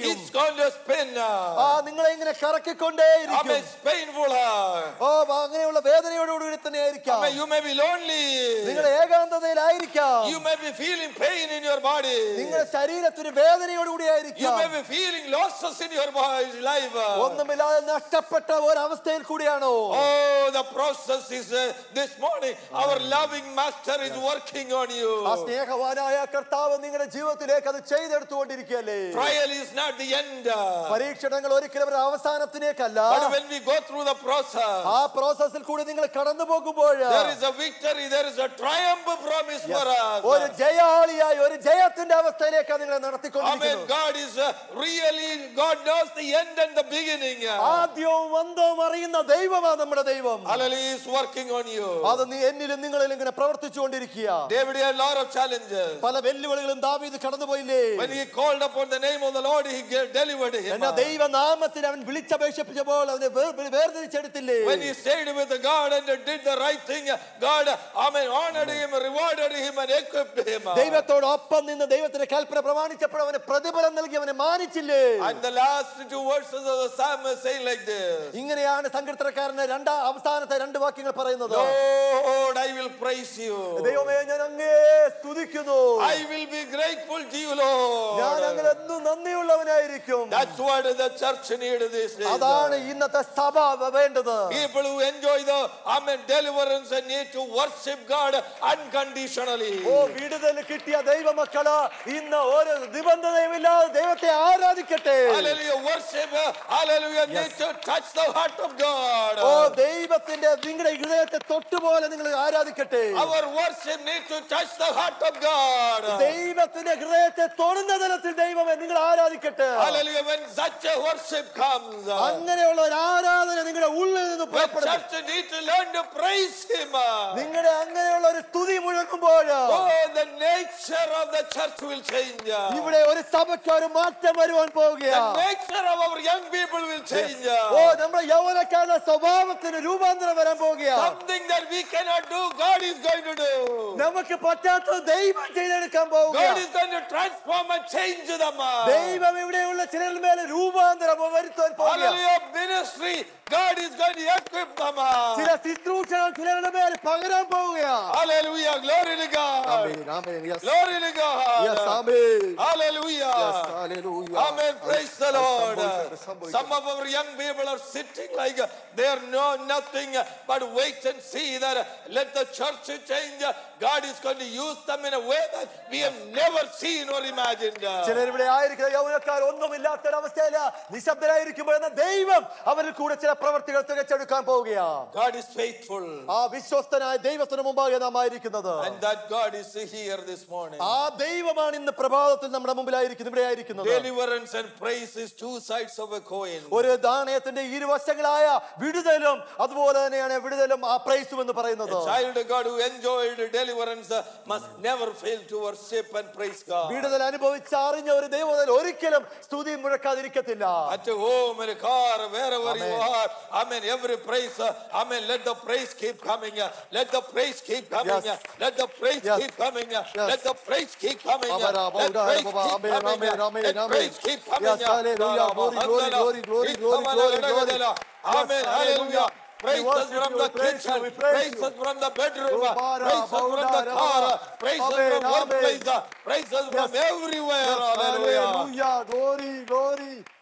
ചെയ്യും. It's going to spin. ആ നിങ്ങളെ ഇങ്ങനെ കറക്കിക്കൊണ്ടേയിരിക്കും. Amen. It's painful. ഓ അങ്ങനെയുള്ള വേദനയോടുകൂടി തന്നെ ആയിരിക്കാം. Amen. You may be lonely. നിങ്ങൾ ഏകാന്തതയിലായിരിക്കാം. You may be feeling pain in your body. നിങ്ങളുടെ ശരീരത്തിന് വേദനയോടുകൂടി You ആയിരിക്കാം. may be feeling losses in your bo- life. ഒന്നുമില്ലാതെ നഷ്ടപ്പെട്ട ഒരു അവസ്ഥയിൽ കൂടിയാണോ? Oh, the process is uh, this morning. Our loving master is working on you. ആ സ്നേഹവാനായ കർത്താവ് നിങ്ങളുടെ ജീവിതത്തിലേക്ക് അത് ചെയ്തെടുത്തുകൊണ്ടിരിക്കുകയല്ലേ? Trial is not the end. പരീക്ഷണങ്ങൾ ഒരിക്കലും ഒരു അവസാനത്തിലേക്കല്ല. But when we go through the process, ആ പ്രോസസ്സിൽ കൂടി നിങ്ങൾ കടന്നു പോകുമ്പോൾ there is a victory, there is a triumph promise for us. ഒരു ജയാളിയായി ഒരു ജയത്തിന്റെ അവസ്ഥയിലേക്ക് നിങ്ങളെ Amen. നടത്തിക്കൊണ്ടിരിക്കുന്നു. God is uh, really, God knows the end and the beginning. ആദ്യവും അന്തവും അറിയുന്ന ദൈവമാണ് നമ്മുടെ ദൈവം. Hallelujah, is working on you. അത് നീ എന്നിലും നിങ്ങളിലും ഇങ്ങനെ പ്രവർത്തിച്ചുകൊണ്ടിരിക്കുക. David had a lot of challenges. പല വെല്ലുവിളികളും ദാവീദ് കടന്നുപോയില്ലേ? When he called upon the name of the Lord, he gave- delivered him. എന്നാ ദൈവനാമത്തിൽ അവൻ വിളിച്ചപേക്ഷിച്ചപ്പോൾ അവനെ വേർ- വേർതിരിച്ചെടുത്തില്ലേ? When he stayed with God and did the right thing, God, Amen, honored him, rewarded him, and equipped him. ദൈവത്തോടൊപ്പം നിന്ന് ദൈവത്തിന്റെ കൽപ്പന പ്രമാണിച്ചപ്പോൾ അവന് പ്രതിഫലം നൽകി അവനെ മാനിച്ചില്ലേ? And the last two verses of the psalm say like this. ഇങ്ങനെയാണ് സങ്കീർത്തനക്കാരന് രണ്ടാം അവസാനത്തെ രണ്ട് വാക്യങ്ങൾ പറയുന്നത്. Lord, I will praise you. ദൈവമേ ഞാൻ അങ്ങേ സ്തുതിക്കുന്നു. I will be grateful to you, Lord. ഞാൻ അങ്ങനെ എന്നും നന്ദിയുള്ളവനായിരിക്കും. That's what the church needs these days. അതാണ് ഇന്നത്തെ സഭ വേണ്ടത്. People who enjoy the Amen deliverance and need to worship God unconditionally. ഓ വിടുതൽ കിട്ടിയ ദൈവമക്കള് ഇന്ന് ഒരു നിബന്ധനയുമില്ലാതെ ദൈവത്തെ ആരാധിക്കട്ടെ. Hallelujah, worship. Hallelujah, need to touch the heart of God. ഓ ദൈവത്തിന്റെ നിങ്ങളുടെ ഹൃദയത്തെ തൊട്ടുപോലെ നിങ്ങൾ ആരാധിക്കട്ടെ. Our worship needs to touch the heart of God. ദൈവത്തിന്റെ ഹൃദയത്തെ തൊടുന്ന തലത്തിൽ ദൈവമേ നിങ്ങൾ ആരാധിക്കട്ടെ. Hallelujah, when such a worship comes, അങ്ങനെയുള്ള ഒരു ആരാധന നിങ്ങളുടെ ഉള്ളിൽ നിന്ന് the പുറപ്പെടും. church needs to learn to praise Him. നിങ്ങളുടെ അങ്ങനെയുള്ള ഒരു സ്തുതി മുഴങ്ങുമ്പോൾ Oh, the nature of the church will change. ഇവിടെ ഒരു സഭയ്ക്ക് ഒരു മാറ്റം വരുവാൻ The പോവുകയാണ്. nature of our young people will change. ഓ നമ്മുടെ യൗവനക്കാരുടെ സ്വഭാവത്തിന് രൂപാന്തരം വരാൻ പോവുകയാണ്. Something that we cannot do, God is going to do. നമുക്ക് പറ്റാത്ത ദൈവം ചെയ്തെടുക്കാൻ God പോവുകയാണ്. is going to transform and change them. ദൈവം ഇവിടെയുള്ള ചിലരുടെ മേലെ രൂപാന്തരം വരുത്താൻ പോവുകയാണ്. Hallelujah, ministry, God is going to equip them. ചില ശുശ്രൂഷകൾ ചിലരുടെ മേലെ പകരാൻ പോവുകയാണ്. Hallelujah, glory to God. Amen, amen, yes. Glory to God. Yes, amen. Hallelujah. Yes, hallelujah. Amen. Praise the Lord. സംഭവിക്കട്ടെ, സംഭവിക്കട്ടെ. Some of our young people are sitting like they are know nothing but wait and see that let the church change. God is going to use them in a way that we have never seen or imagined. ചിലരിവിടെ ആയിരിക്കുന്ന യൗവനക്കാർ ഒന്നുമില്ലാത്തൊരവസ്ഥയില നിശബ്ദരായിരിക്കുമ്പോൾ എന്ന ദൈവം അവരിൽ കൂടെ ചില പ്രവർത്തികൾ തികച്ചെടുക്കാൻ പോവുകയാണ്. God is faithful. ആ വിശ്വസ്തനായ ദൈവത്തിന് മുമ്പാകെ നാം ആയിരിക്കുന്നത്. And that God is here this morning. ആ ദൈവമാണ് ഇന്ന് പ്രഭാതത്തിൽ നമ്മുടെ മുമ്പിലായിരിക്കുന്നത്, ഇവിടെ ആയിരിക്കുന്നത്. Deliverance and praise is two sides of a coin. ഒരു നാണയത്തിന്റെ ഇരുവശങ്ങളായ വിടുതലും അതുപോലെ തന്നെയാണ് വിടുതലും ആ പ്രൈസും എന്ന് പറയുന്നത്. A child of God who enjoyed deliverance must never fail to worship and praise God. വിടുതൽ അനുഭവിച്ച് അറിഞ്ഞ ഒരു ദൈവത്തിൽ ഒരിക്കലും സ്തുതി മുഴക്കാതിരിക്കത്തില്ല. At home, in a car, wherever you are, amen, every praise, amen, let the praise keep coming, let the praise keep coming, Yes. let the praise Yes. keep coming, Yes. let the praise keep coming, Amen, let amen, praise keep amen, coming, amen, amen, let amen. praise keep coming. Yes, hallelujah, glory, glory, glory, glory, glory, glory, glory. Amen, Yes, hallelujah. Praise We us worship from you, the we praise kitchen, you, we praise praise you. us from the bedroom, Rubara, praise us from the Bauda, car, Rama. praise us Amen, from amen. workplace, praise us from Yes. everywhere. Yes, Hallelujah. hallelujah, glory, glory.